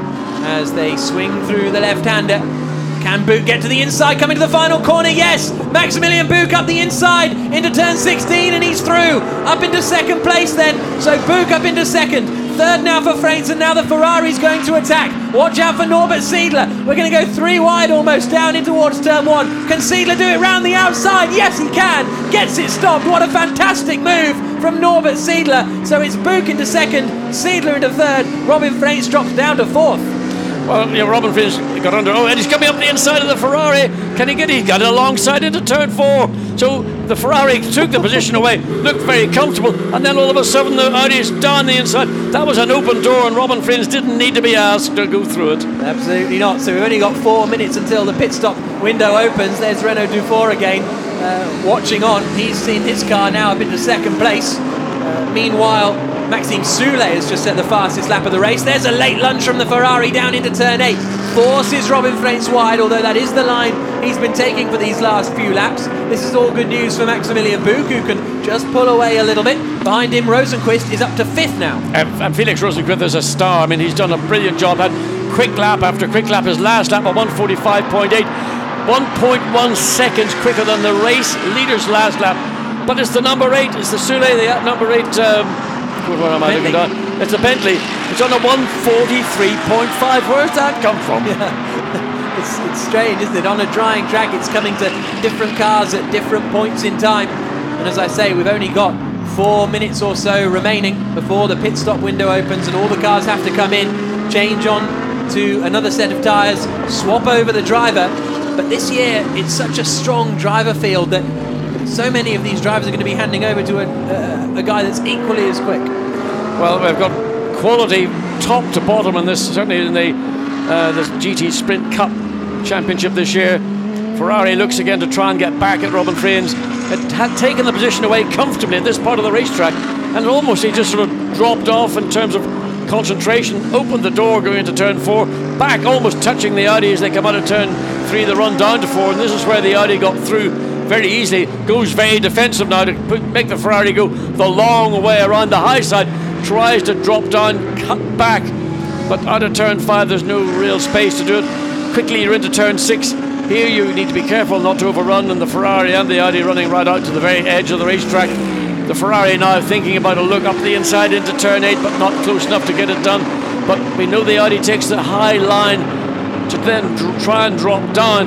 as they swing through the left-hander. Can Buch get to the inside, coming to the final corner? Yes! Maximilian Buch up the inside into turn sixteen, and he's through. Up into second place then. So Buch up into second. Third now for Freint's, and now the Ferrari's going to attack. Watch out for Norbert Seidler. We're going to go three wide almost down in towards turn one. Can Seidler do it round the outside? Yes, he can. Gets it stopped. What a fantastic move from Norbert Seidler. So it's Buch into second, Seidler into third. Robin Freint's drops down to fourth. Well, yeah, Robin Freint's got under. Oh, and he's coming up the inside of the Ferrari. Can he get it? He got it alongside into turn four. So the Ferrari took the position away, looked very comfortable, and then all of a sudden the Audi's down the inside. That was an open door, and Robin Freint's didn't need to be asked to go through it. Absolutely not. So we've only got four minutes until the pit stop window opens. There's Renault Dufour again, uh, watching on. He's seen his car now up into second place. Uh, meanwhile, Maxime Soulet has just set the fastest lap of the race. There's a late lunge from the Ferrari down into turn eight. Forces Robin Freint's wide, although that is the line he's been taking for these last few laps. This is all good news for Maximilian Buch, who can just pull away a little bit. Behind him, Rosenquist is up to fifth now. And, and Felix Rosenquist is a star. I mean, he's done a brilliant job. Had quick lap after quick lap. His last lap at one forty-five point eight. one point one seconds quicker than the race leader's last lap. But it's the number eight. It's the Soulet, the number eight... Um, What am I looking down? It's a Bentley. It's on a one forty-three point five. Where's that come from? Yeah. it's, it's strange, isn't it? On a drying track, it's coming to different cars at different points in time. And as I say, we've only got four minutes or so remaining before the pit stop window opens, and all the cars have to come in, change on to another set of tyres, swap over the driver. But this year, it's such a strong driver field that so many of these drivers are going to be handing over to a, uh, a guy that's equally as quick. Well, we've got quality top to bottom in this, certainly in the uh, this G T Sprint Cup Championship this year. Ferrari looks again to try and get back at Robin Freint's. It had taken the position away comfortably at this part of the racetrack, and almost he just sort of dropped off in terms of concentration, opened the door going into turn four, back almost touching the Audi as they come out of turn three, the run down to four, and this is where the Audi got through very easily. Goes very defensive now to put, make the Ferrari go the long way around the high side, tries to drop down, cut back, but out of turn five there's no real space to do it. Quickly you're into turn six. Here you need to be careful not to overrun, and the Ferrari and the Audi running right out to the very edge of the racetrack. The Ferrari now thinking about a look up the inside into turn eight, but not close enough to get it done. But we know the Audi takes the high line to then try and drop down.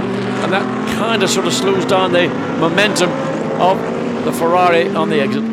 and that kind of sort of slows down the momentum of the Ferrari on the exit.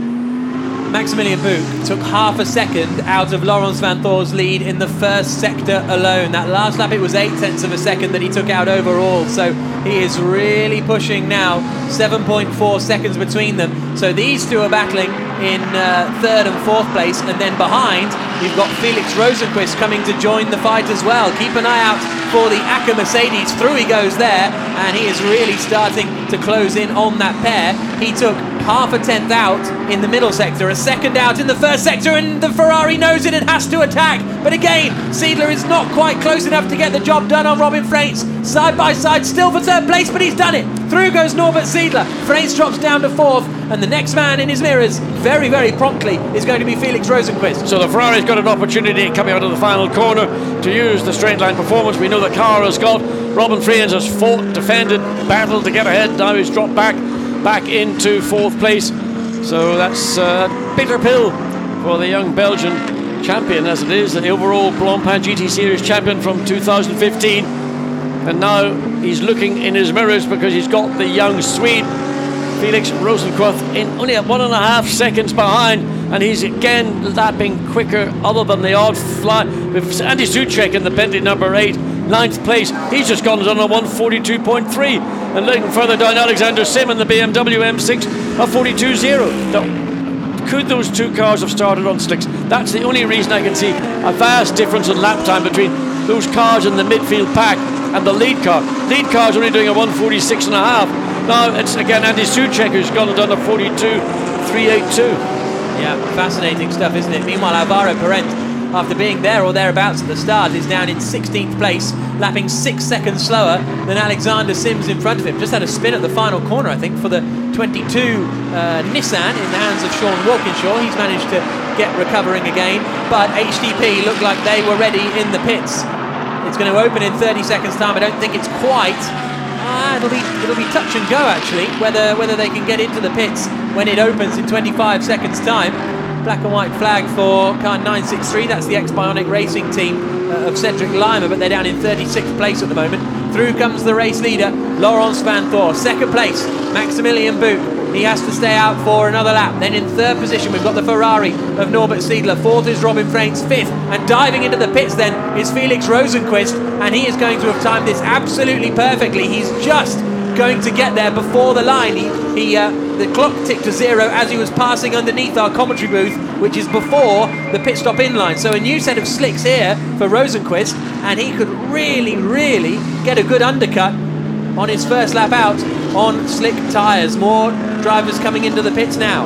Maximilian Buch took half a second out of Laurens van Thor's lead in the first sector alone. That last lap, it was eight tenths of a second that he took out overall. So he is really pushing now, seven point four seconds between them. So these two are battling in uh, third and fourth place. And then behind, you've got Felix Rosenqvist coming to join the fight as well. Keep an eye out for the Acker Mercedes. Through he goes there, and he is really starting to close in on that pair. He took half a tenth out in the middle sector, a second out in the first sector, and the Ferrari knows it and has to attack. But again, Seidler is not quite close enough to get the job done on Robin Freins. Side by side, still for third place, but he's done it. Through goes Norbert Seidler. Freins drops down to fourth, and the next man in his mirrors, very, very promptly, is going to be Felix Rosenqvist. So the Ferrari's got an opportunity coming out of the final corner to use the straight line performance. We know the car has got. Robin Freins has fought, defended, battled to get ahead. Now he's dropped back, back into fourth place. So that's a bitter pill for the young Belgian champion, as it is, the overall Blancpain G T Series champion from two thousand fifteen. And now he's looking in his mirrors because he's got the young Swede Felix Rosenqvist in only at one and a half seconds behind, and he's again lapping quicker, other than the odd fly with Andy Soucek in the Bentley number eight, ninth place. He's just gone on a one forty-two point three, and looking further down, Alexander Sim in the B M W M six, a forty-two point zero. Now, could those two cars have started on slicks? That's the only reason I can see a vast difference in lap time between those cars in the midfield pack and the lead car. Lead car's only doing a one forty-six and a half. Now it's again Andy Soucek who's gone and done a forty-two three eighty-two. Yeah, fascinating stuff, isn't it? Meanwhile, Alvaro Parent, after being there or thereabouts at the start, is down in sixteenth place, lapping six seconds slower than Alexander Sims in front of him. Just had a spin at the final corner, I think, for the twenty-two uh, Nissan in the hands of Sean Walkinshaw. He's managed to get recovering again, but H D P looked like they were ready in the pits. It's going to open in thirty seconds time. I don't think it's quite. Ah, it'll be it'll be touch and go actually, whether whether they can get into the pits when it opens in twenty-five seconds time. Black and white flag for car nine six three. That's the ex-Bionic Racing team uh, of Cedric Lima, but they're down in thirty-sixth place at the moment. Through comes the race leader, Laurens van Thor. Second place, Maximilian Buch. He has to stay out for another lap. Then in third position, we've got the Ferrari of Norbert Seidler. Fourth is Robin Freins. Fifth, and diving into the pits then, is Felix Rosenqvist, and he is going to have timed this absolutely perfectly. He's just going to get there before the line. He, he uh, the clock ticked to zero as he was passing underneath our commentary booth, which is before the pit stop in line. So a new set of slicks here for Rosenqvist, and he could really, really get a good undercut on his first lap out on slick tyres. More drivers coming into the pits now.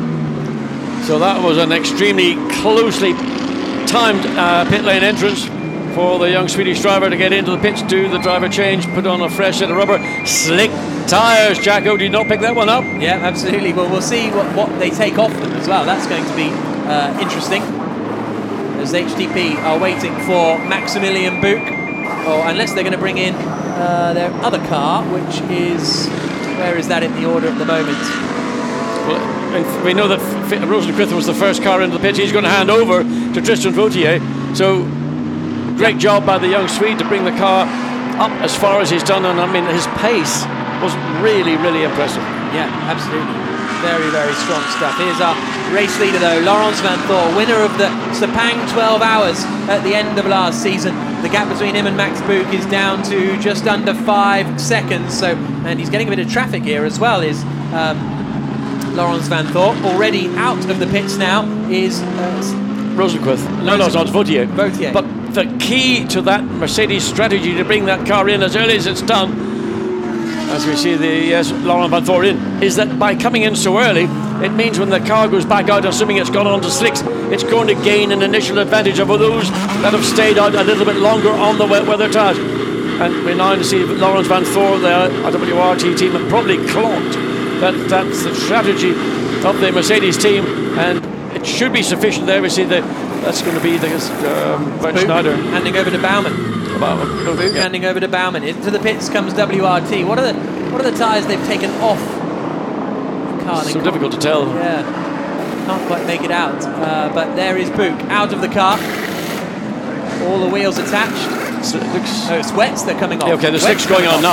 So that was an extremely closely timed uh, pit lane entrance for the young Swedish driver to get into the pits, do the driver change, put on a fresh set of rubber, slick tyres. Jacko, did you not pick that one up? Yeah, absolutely. Well, we'll see what, what they take off them as well. That's going to be uh, interesting, as H D P are waiting for Maximilian Buch, or unless they're going to bring in uh, their other car, which is, where is that in the order at the moment? Well, we know that Rosenqvist was the first car into the pit. He's going to hand over to Tristan Vautier. So great job by the young Swede to bring the car up as far as he's done, and I mean his pace was really, really impressive. Yeah, absolutely. Very, very strong stuff. Here's our race leader though, Laurens van Thor, winner of the Sepang twelve hours at the end of last season. The gap between him and Max Buch is down to just under five seconds. So, and he's getting a bit of traffic here as well, is um, Laurens van Thor. Already out of the pits now is uh, Rosenqvist. No, no, it's not Vautier. Vautier. But the key to that Mercedes strategy to bring that car in as early as it's done, as we see the yes, Laurens van Thor in, is that by coming in so early, it means when the car goes back out, assuming it's gone on to slicks, it's going to gain an initial advantage over those that have stayed out a little bit longer on the wet weather tyres. And we're now to see Laurens van Thor, the W R T team, have probably clocked that that's the strategy of the Mercedes team, and it should be sufficient there. We see that that's going to be the um, Bernd Schneider handing over to Baumann. Baumann. Buch Yeah. handing over to Baumann. Into the pits comes W R T. What are the what are the tyres they've taken off? Car. So difficult to tell. Yeah, can't quite make it out. Uh, but there is Buch out of the car. All the wheels attached. So it looks Oh, it's wets. They're coming off. Yeah, okay, the Wets slick's going coming on off. now.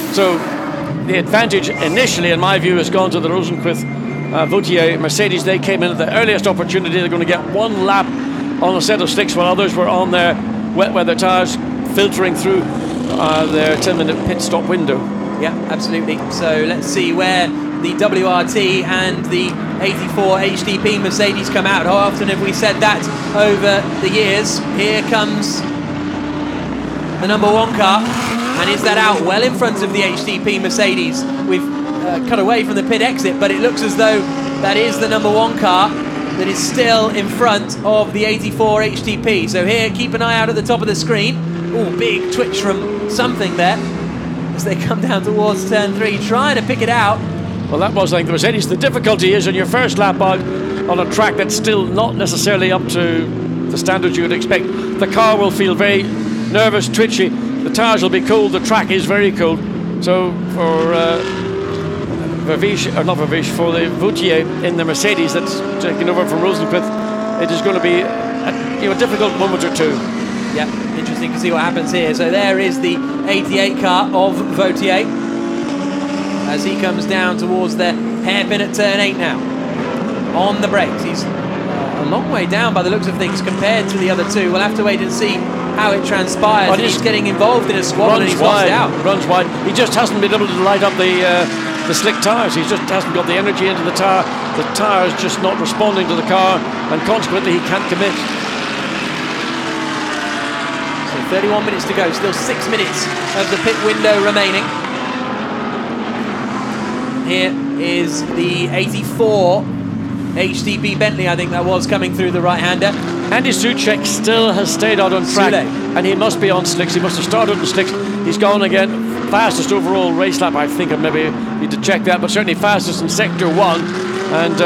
So the advantage initially, in my view, has gone to the Rosenquist uh, Vautier Mercedes. They came in at the earliest opportunity. They're going to get one lap on a set of slicks while others were on their wet weather tyres, filtering through uh, their ten minute pit stop window. Yeah, absolutely. So let's see where the W R T and the eighty-four H D P Mercedes come out. How often have we said that over the years? Here comes the number one car, and is that out well in front of the H D P Mercedes? We've uh, cut away from the pit exit, but it looks as though that is the number one car that is still in front of the eighty-four H D P. So here, keep an eye out at the top of the screen. Oh, big twitch from something there as they come down towards turn three, trying to pick it out. Well, that was like the Mercedes. The difficulty is on your first lap out on a track that's still not necessarily up to the standards you would expect. The car will feel very nervous, twitchy. The tyres will be cold. The track is very cold. So for uh, Vervish, or not Vervish, for the Vautier in the Mercedes that's taken over from Rosenquist, it is going to be a, you know, a difficult moment or two. Yeah, interesting to see what happens here. So there is the eighty-eight car of Vautier as he comes down towards the hairpin at turn eight now. On the brakes, he's uh, a long way down by the looks of things compared to the other two. We'll have to wait and see how it transpires. Well, he's getting involved in a squabble and he's lost it out. Runs wide. He just hasn't been able to light up the uh, the slick tyres. He just hasn't got the energy into the tyre. The tyre is just not responding to the car, and consequently he can't commit. So thirty-one minutes to go. Still six minutes of the pit window remaining. Here is the eighty-four H D P Bentley, I think that was, coming through the right-hander. Andy Soucek still has stayed out on track, and he must be on slicks. He must have started on slicks. He's gone again. Fastest overall race lap, I think. I maybe need to check that, but certainly fastest in sector one. And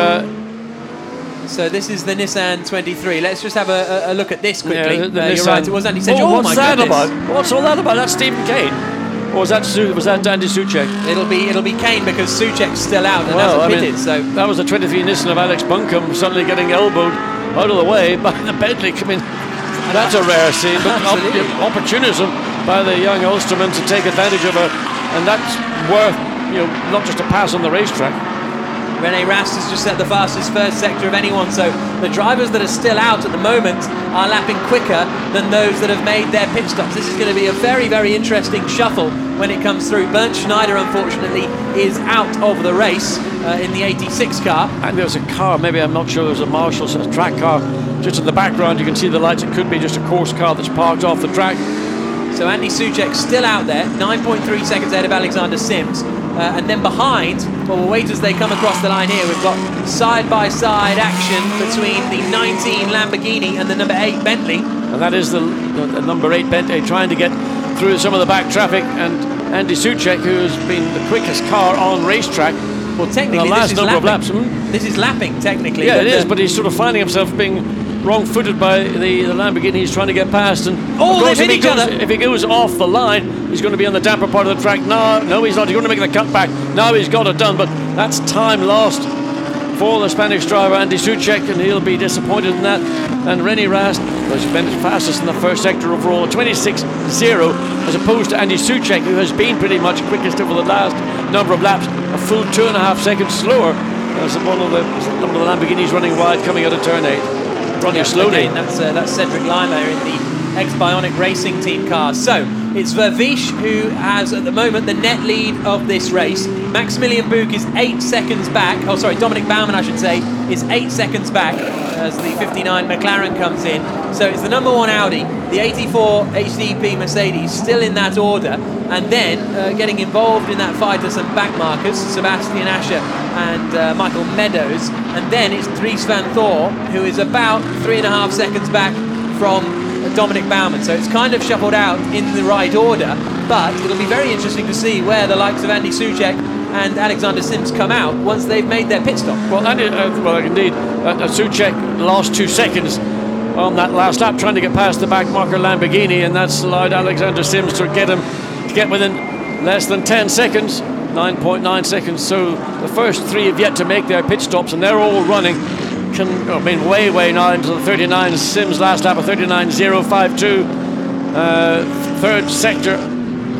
uh, so this is the Nissan twenty-three. Let's just have a, a look at this quickly. Yeah, the, the uh, you're right, it was Andy. Oh, oh what's my that goodness. about? What's all that about? That's Stephen Kane. Or was that Su was that Andy Soucek? It'll be it'll be Kane because Soucek's still out and well, hasn't I pitted. mean, So that was the twenty-three Nissan of Alex Buncombe suddenly getting elbowed out of the way by the Bentley. I mean, that's a rare scene, but op opportunism by the young Ulsterman to take advantage of it, and that's worth, you know, not just a pass on the racetrack. Rene Rast has just set the fastest first sector of anyone, so the drivers that are still out at the moment are lapping quicker than those that have made their pit stops. This is going to be a very, very interesting shuffle when it comes through. Bernd Schneider, unfortunately, is out of the race uh, in the eighty-six car. And there's a car, maybe, I'm not sure, there's a Marshall's a track car just in the background. You can see the lights. It could be just a course car that's parked off the track. So Andy Soucek still out there, nine point three seconds ahead of Alexander Sims. Uh, and then behind, well, we'll wait as they come across the line here. We've got side-by-side action between the nineteen Lamborghini and the number eight Bentley. And that is the, the, the number eight Bentley trying to get through some of the back traffic. And Andy Soucek, who has been the quickest car on racetrack, well, technically, the last this is number lapping. of laps. Hmm? This is lapping, technically. Yeah, it is, the, but he's sort of finding himself being wrong-footed by the, the Lamborghini he's trying to get past. And oh, they've hit each other. If he goes off the line, he's going to be on the damper part of the track. No, no, he's not. He's going to make the cut back. Now he's got it done, but that's time lost for the Spanish driver, Andy Soucek, and he'll be disappointed in that. And Rene Rast was fastest in the first sector overall, twenty-six zero, as opposed to Andy Soucek, who has been pretty much quickest over the last number of laps, a full two and a half seconds slower. As one of the, one of the Lamborghinis running wide coming out of turn eight. Running yeah, slowly. Again, that's, uh, that's Cedric Lima in the ex-Bionic Racing Team car. So it's Vervish who has at the moment the net lead of this race. Maximilian Buch is eight seconds back. Oh, sorry, Dominic Baumann, I should say, is eight seconds back as the fifty-nine McLaren comes in. So it's the number one Audi, the eighty-four H D P Mercedes, still in that order, and then uh, getting involved in that fight are some back markers, Sebastian Asher and uh, Michael Meadows, and then it's Dries van Thor, who is about three and a half seconds back from Dominic Baumann. So it's kind of shuffled out in the right order, but it'll be very interesting to see where the likes of Andy Soucek and Alexander Sims come out once they've made their pit stop. Well, Andy, uh, well, indeed, uh, Soucek lost two seconds on that last lap trying to get past the back marker Lamborghini, and that's allowed Alexander Sims to get him to get within less than ten seconds, nine point nine seconds. So the first three have yet to make their pit stops, and they're all running. Can, I mean, way, way now into the thirty-nine. Sims last lap of thirty-nine zero five two. Uh, third sector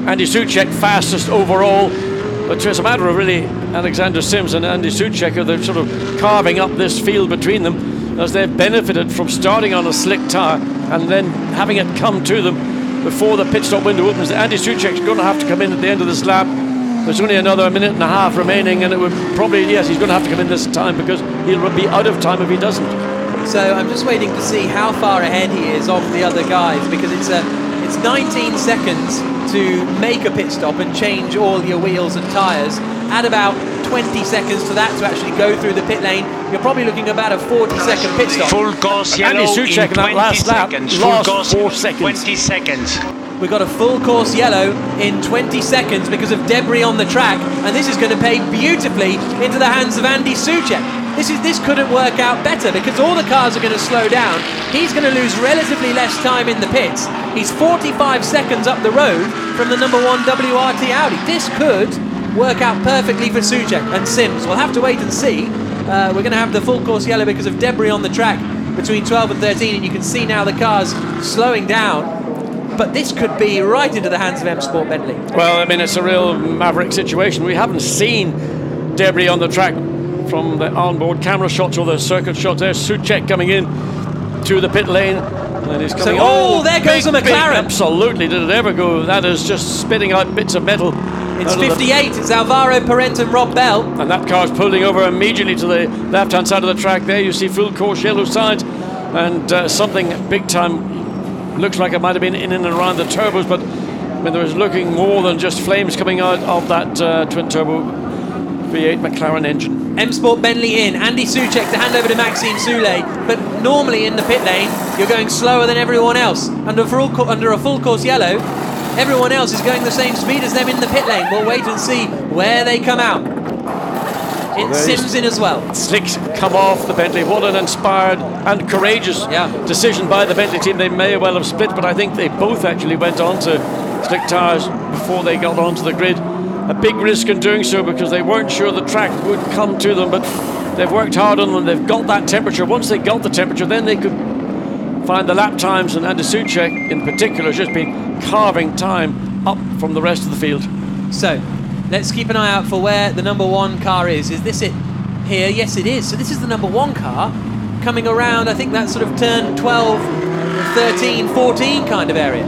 Andy Soucek fastest overall. But it's a matter of really Alexander Sims and Andy Soucek, they're sort of carving up this field between them as they've benefited from starting on a slick tyre and then having it come to them before the pit stop window opens. Andy Soucek's going to have to come in at the end of this lap. There's only another minute and a half remaining, and it would probably, yes, he's going to have to come in this time because he'll be out of time if he doesn't. So I'm just waiting to see how far ahead he is of the other guys, because it's a it's nineteen seconds to make a pit stop and change all your wheels and tyres. Add about twenty seconds to that to actually go through the pit lane. You're probably looking about a forty second pit stop. Full course yellow Andy Soucek in that last lap lost four seconds. twenty seconds. We've got a full course yellow in twenty seconds because of debris on the track, and this is going to pay beautifully into the hands of Andy Soucek. This is this couldn't work out better because all the cars are going to slow down. He's going to lose relatively less time in the pits. He's forty-five seconds up the road from the number one W R T Audi. This could work out perfectly for Soucek and Sims. We'll have to wait and see. Uh, we're going to have the full course yellow because of debris on the track between twelve and thirteen, and you can see now the cars slowing down. But this could be right into the hands of M Sport Bentley. Well, I mean, it's a real maverick situation. We haven't seen debris on the track from the onboard camera shots or the circuit shots. There's Soucek coming in to the pit lane. And he's coming so, oh, there goes big, a McLaren. Big, absolutely. Did it ever go? That is just spitting out bits of metal. It's fifty-eight. It's Alvaro Parent and Rob Bell. And that car's pulling over immediately to the left-hand side of the track. There you see full course yellow signs. And uh, something big time. Looks like it might have been in and around the turbos, but I mean, there was looking more than just flames coming out of that uh, twin-turbo V eight McLaren engine. M Sport Bentley in. Andy Soucek to hand over to Maxime Soule. But normally in the pit lane, you're going slower than everyone else. Under, full co under a full course yellow, everyone else is going the same speed as them in the pit lane. We'll wait and see where they come out. It's Sims in as well. Slicks come off the Bentley. What an inspired and courageous yeah. decision by the Bentley team. They may well have split, but I think they both actually went on to slick tyres before they got onto the grid. A big risk in doing so because they weren't sure the track would come to them, but they've worked hard on them. They've got that temperature. Once they got the temperature, then they could find the lap times, and Andy Soucek in particular has just been carving time up from the rest of the field. So let's keep an eye out for where the number one car is. Is this it here? Yes, it is. So this is the number one car coming around, I think that's sort of turn twelve, thirteen, fourteen kind of area.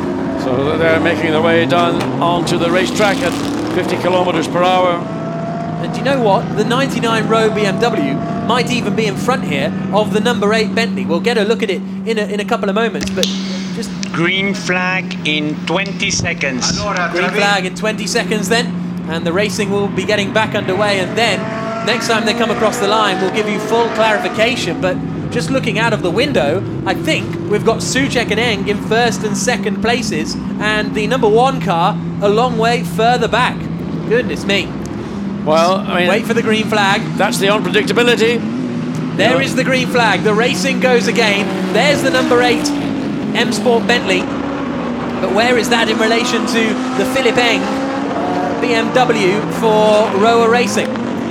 So they're making their way down onto the racetrack at fifty kilometers per hour. And do you know what? The ninety-nine row B M W might even be in front here of the number eight Bentley. We'll get a look at it in a, in a couple of moments, but just... Green flag in twenty seconds. Green flag in twenty seconds then, and the racing will be getting back underway, and then next time they come across the line we'll give you full clarification. But just looking out of the window, I think we've got Soucek and Eng in first and second places, and the number one car a long way further back. Goodness me. Well, I mean, wait for the green flag. That's the unpredictability. There yeah. is the green flag. The racing goes again. There's the number eight M Sport Bentley. But where is that in relation to the Philip Eng uh, B M W for Rower Racing?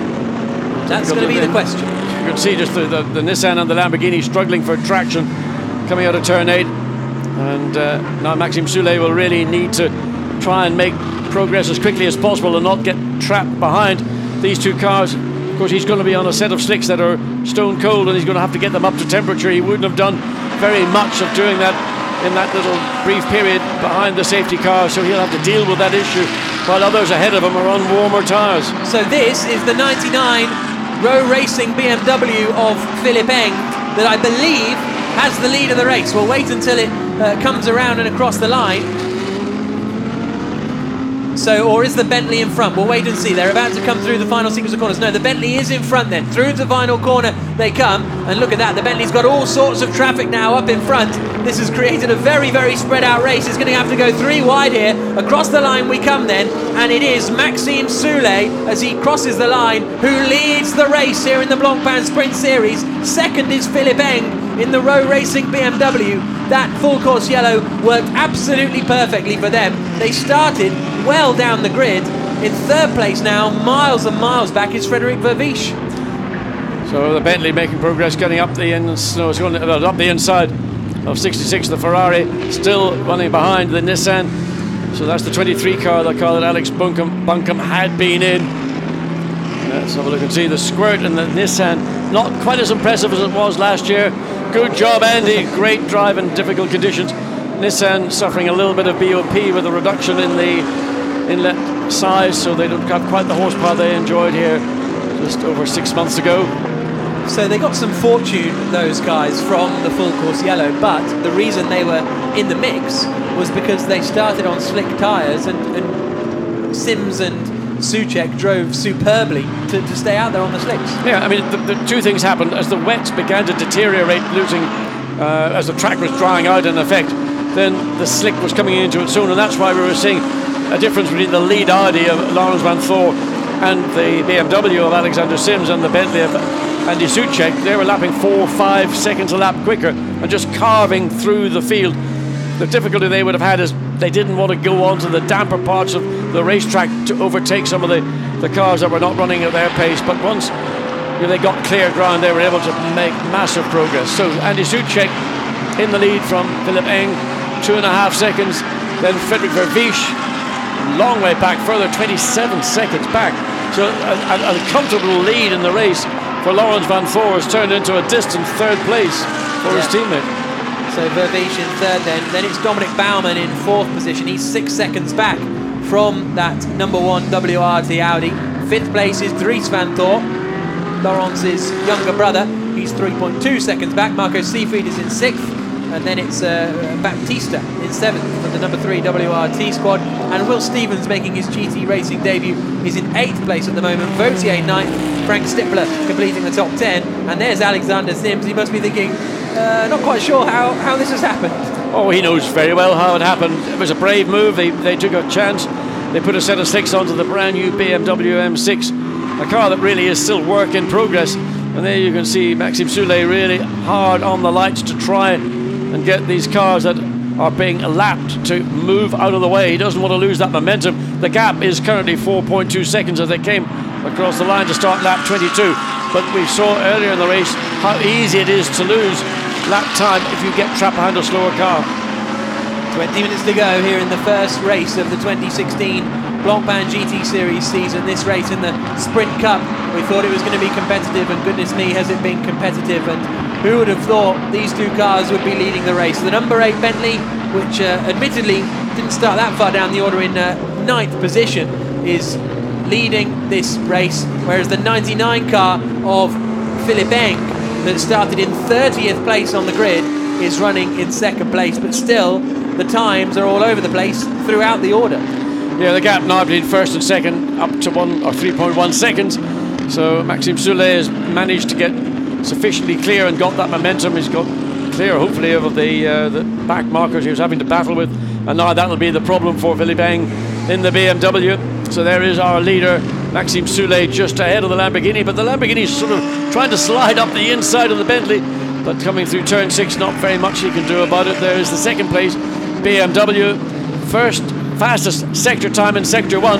That's going to be the question. You can see just the, the, the Nissan and the Lamborghini struggling for traction coming out of turn eight. And uh, now Maxime Soule will really need to try and make progress as quickly as possible and not get trapped behind these two cars. Of course, he's going to be on a set of slicks that are stone cold, and he's going to have to get them up to temperature. He wouldn't have done very much of doing that in that little brief period behind the safety car, so he'll have to deal with that issue while others ahead of him are on warmer tyres. So this is the ninety-nine Row Racing B M W of Philip Eng that I believe has the lead of the race. We'll wait until it uh, comes around and across the line. So, or is the Bentley in front? We'll wait and see. They're about to come through the final sequence of corners. No, the Bentley is in front then. Through the final corner they come. And look at that. The Bentley's got all sorts of traffic now up in front. This has created a very, very spread out race. It's going to have to go three wide here. Across the line we come then. And it is Maxime Soule, as he crosses the line, who leads the race here in the Blancpain Sprint Series. Second is Philip Eng in the Row Racing B M W. That full course yellow worked absolutely perfectly for them. They started well down the grid. In third place now, miles and miles back, is Frederic Verviche. So the Bentley making progress, getting up the in, no, it's going up the inside of sixty-six. The Ferrari still running behind the Nissan. So that's the twenty-three car, the car that Alex Buncombe, Buncombe had been in. Let's have a look and see the squirt in the Nissan. Not quite as impressive as it was last year. Good job, Andy. Great drive in difficult conditions. Nissan suffering a little bit of B O P with a reduction in the inlet size, so they don't have quite the horsepower they enjoyed here just over six months ago. So they got some fortune, those guys, from the full course yellow, but the reason they were in the mix was because they started on slick tyres, and, and Sims and Soucek drove superbly to, to stay out there on the slicks. Yeah, I mean, the, the two things happened. As the wets began to deteriorate, losing, uh, as the track was drying out in effect, then the slick was coming into its own, and that's why we were seeing a difference between the lead Audi of Lawrence Van Thor and the B M W of Alexander Sims and the Bentley of Andy Soucek. They were lapping four, five seconds a lap quicker and just carving through the field. The difficulty they would have had is they didn't want to go on to the damper parts of the racetrack to overtake some of the, the cars that were not running at their pace. But once you know, they got clear ground, they were able to make massive progress. So Andy Soucek in the lead from Philippe Eng, two and a half seconds. Then Frederick Verviche, long way back, further twenty-seven seconds back. So a, a, a comfortable lead in the race for Lawrence Van Thor has turned into a distant third place for yeah. his teammate. So Verviche in third then. Then it's Dominic Baumann in fourth position. He's six seconds back from that number one W R T Audi. Fifth place is Dries Van Thor, Lawrence's younger brother. He's three point two seconds back. Marco Seefried is in sixth. And then it's uh, Baptista in seventh from the number three W R T squad. And Will Stevens, making his G T racing debut, is in eighth place at the moment. Vautier ninth. Frank Stippler completing the top ten. And there's Alexander Sims. He must be thinking, uh, not quite sure how, how this has happened. Oh, he knows very well how it happened. It was a brave move. They, they took a chance. They put a set of six onto the brand new B M W M six, a car that really is still work in progress. And there you can see Maxime Soulet really hard on the lights to try and get these cars that are being lapped to move out of the way. He doesn't want to lose that momentum. The gap is currently four point two seconds as they came across the line to start lap twenty-two. But we saw earlier in the race how easy it is to lose lap time if you get trapped behind a slower car. twenty minutes to go here in the first race of the twenty sixteen Blancpain G T Series season. This race in the Sprint Cup, we thought it was going to be competitive, and goodness me, has it been competitive. And who would have thought these two cars would be leading the race? The number eight Bentley, which uh, admittedly didn't start that far down the order, in uh, ninth position, is leading this race, whereas the ninety-nine car of Philippe Eng, that started in thirtieth place on the grid, is running in second place. But still, the times are all over the place throughout the order. Yeah, the gap now between first and second up to one or three point one seconds. So Maxime Soulet has managed to get sufficiently clear and got that momentum. He's got clear, hopefully, of the, uh, the back markers he was having to battle with. And now that'll be the problem for Philippe Eng in the B M W. So there is our leader, Maxime Soulet, just ahead of the Lamborghini. But the Lamborghini is sort of trying to slide up the inside of the Bentley. But coming through turn six, not very much he can do about it. There is the second place, B M W. First fastest sector time in sector one.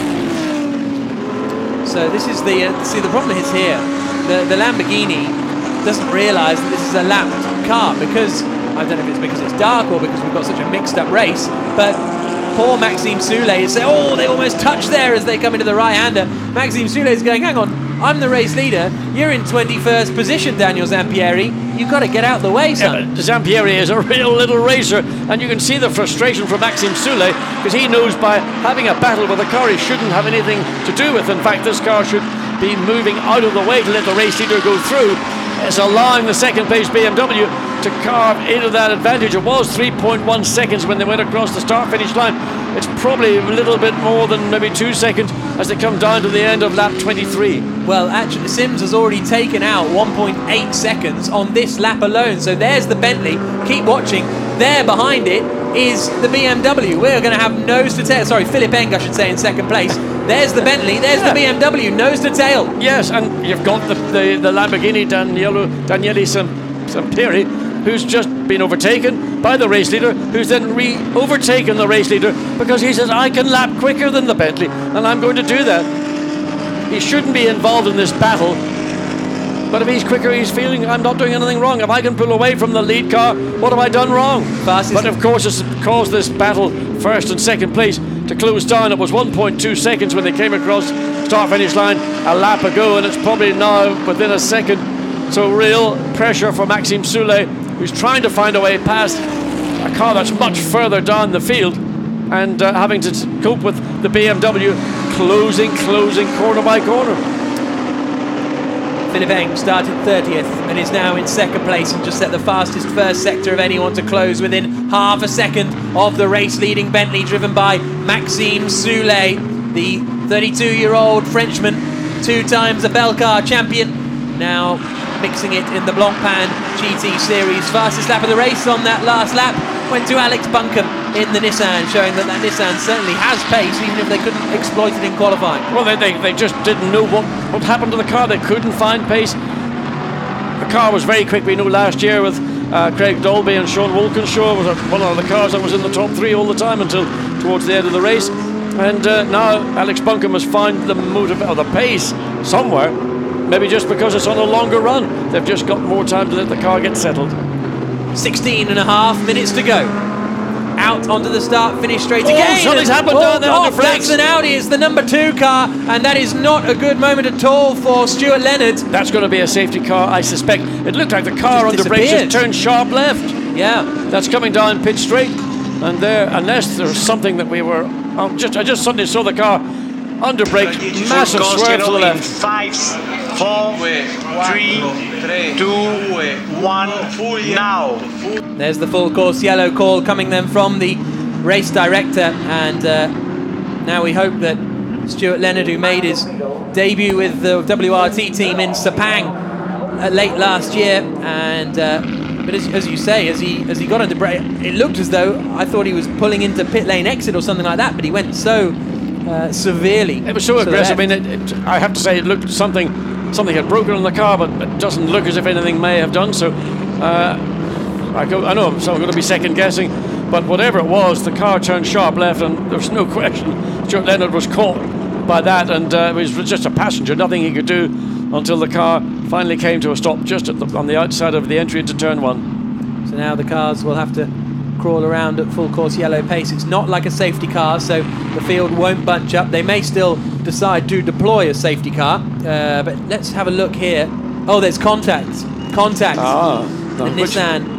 So this is the, uh, see the problem is here, the, the Lamborghini doesn't realise that this is a lapped car, because, I don't know if it's because it's dark or because we've got such a mixed up race, but poor Maxime Soulet is saying, oh, they almost touch there as they come into the right-hander. Maxime Soulet is going, hang on, I'm the race leader, you're in twenty-first position, Daniel Zampieri, you've got to get out the way, son. Yeah, Zampieri is a real little racer, and you can see the frustration from Maxime Soulet, because he knows by having a battle with a car he shouldn't have anything to do with. In fact, this car should be moving out of the way to let the race leader go through. It's allowing the second place B M W to carve into that advantage. It was three point one seconds when they went across the start finish line. It's probably a little bit more than maybe two seconds as they come down to the end of lap twenty-three. Well, actually, Sims has already taken out one point eight seconds on this lap alone. So there's the Bentley. Keep watching. There behind it is the B M W. We're going to have nose to tail. Sorry, Philippe Eng, I should say, in second place. There's the Bentley. There's yeah. the B M W, nose to tail. Yes, and you've got the, the, the Lamborghini Daniele, Daniele Zampieri, who's just been overtaken by the race leader, who's then re-overtaken the race leader because he says, I can lap quicker than the Bentley, and I'm going to do that. He shouldn't be involved in this battle, but if he's quicker, he's feeling, I'm not doing anything wrong. If I can pull away from the lead car, what have I done wrong? Fastest. But of course, it's caused this battle first and second place to close down. It was one point two seconds when they came across start-finish line a lap ago, and it's probably now within a second. So real pressure for Maxime Soulet, who's trying to find a way past a car that's much further down the field, and uh, having to cope with the B M W closing, closing corner by corner. Philipp Eng started thirtieth and is now in second place and just set the fastest first sector of anyone to close within half a second of the race-leading Bentley, driven by Maxime Soulet, the thirty-two-year-old Frenchman, two times a Belcar champion, now mixing it in the Blancpain G T Series. Fastest lap of the race on that last lap went to Alex Buncombe in the Nissan, showing that that Nissan certainly has pace, even if they couldn't exploit it in qualifying. Well, they, they, they just didn't know what, what happened to the car. They couldn't find pace. The car was very quick. We know last year with uh, Craig Dolby and Sean Walkinshaw was a, one of the cars that was in the top three all the time until towards the end of the race. And uh, now Alex Buncombe has found the motive or the pace somewhere, maybe just because it's on a longer run. They've just got more time to let the car get settled. sixteen and a half minutes to go. Out onto the start, finish straight oh, again. Something's happened down there on the brakes. That's an Audi, it's the number two car, and that is not a good moment at all for Stuart Leonard. That's going to be a safety car, I suspect. It looked like the car under brakes just turned sharp left. Yeah. That's coming down pit straight. And there, unless there's something that we were, oh, just I just suddenly saw the car under brake, massive swerve to the left. Five, four, three, two, one, now. There's the full course yellow call coming then from the race director, and uh, now we hope that Stuart Leonard, who made his debut with the W R T team in Sepang uh, late last year, and uh, but as, as you say, as he as he got under brake, it looked as though I thought he was pulling into pit lane exit or something like that, but he went so uh, severely. It was so aggressive. I mean, it, it, I have to say, it looked something something had broken on the car, but it doesn't look as if anything may have done so. Uh, I, go, I know I'm going to be second guessing, but whatever it was, the car turned sharp left, and there was no question Stuart Leonard was caught by that, and uh, it was just a passenger, nothing he could do until the car finally came to a stop just at the, on the outside of the entry into turn one. So now the cars will have to crawl around at full course yellow pace. It's not like a safety car, so the field won't bunch up. They may still decide to deploy a safety car, uh, but let's have a look here. Oh, there's contact. Contact. Ah, the Nissan.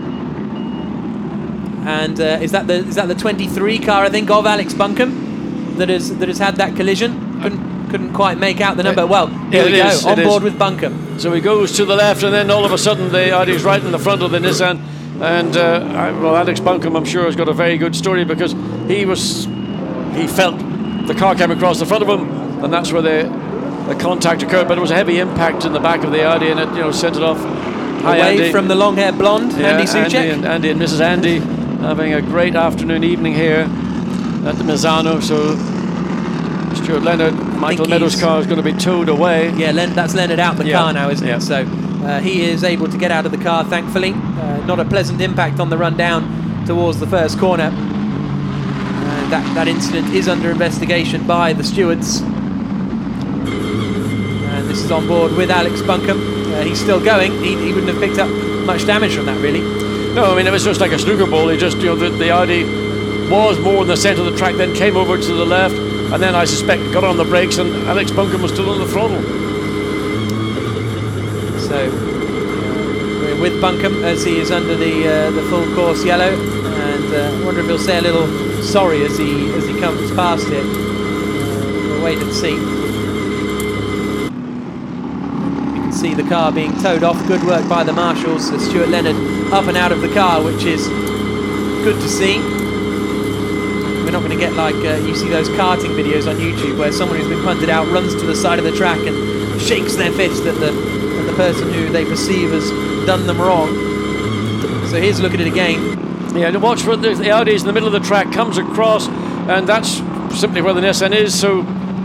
And uh, is that the is that the twenty-three car, I think, of Alex Buncombe that has that has had that collision? Couldn't couldn't quite make out the number. Well, here we go, is, on board is. with Buncombe. So he goes to the left, and then all of a sudden the Audi's right in the front of the Nissan. And uh, well, Alex Buncombe, I'm sure, has got a very good story, because he was he felt the car came across the front of him, and that's where the the contact occurred. But it was a heavy impact in the back of the Audi, and it you know sent it off. Hi, Away Andy. from the long-haired blonde, Yeah, Andy Soucek. Andy and, Andy and Missus Andy having a great afternoon, evening here at the Misano. So Stuart Leonard, Michael Meadows' car is going to be towed away. Yeah, Len that's Leonard out the yeah. car now, isn't yeah. it? So uh, he is able to get out of the car, thankfully. Uh, not a pleasant impact on the run down towards the first corner. Uh, that, that incident is under investigation by the stewards. And this is on board with Alex Buncombe. Uh, he's still going. He, he wouldn't have picked up much damage from that, really. No, I mean, it was just like a snooker ball. He just, you know, the, the Audi was more in the centre of the track, then came over to the left, and then I suspect got on the brakes, and Alex Buncombe was still on the throttle. So uh, we're with Buncombe as he is under the uh, the full course yellow, and uh, I wonder if he'll say a little sorry as he as he comes past it. Uh, we'll wait and see. See the car being towed off. Good work by the marshals. So Stuart Leonard up and out of the car, which is good to see. We're not going to get like uh, you see those karting videos on YouTube where someone who's been punted out runs to the side of the track and shakes their fist at the at the person who they perceive has done them wrong. So here's a look at it again. Yeah, to watch for the, the Audi's in the middle of the track, comes across, and that's simply where the Nissan is. So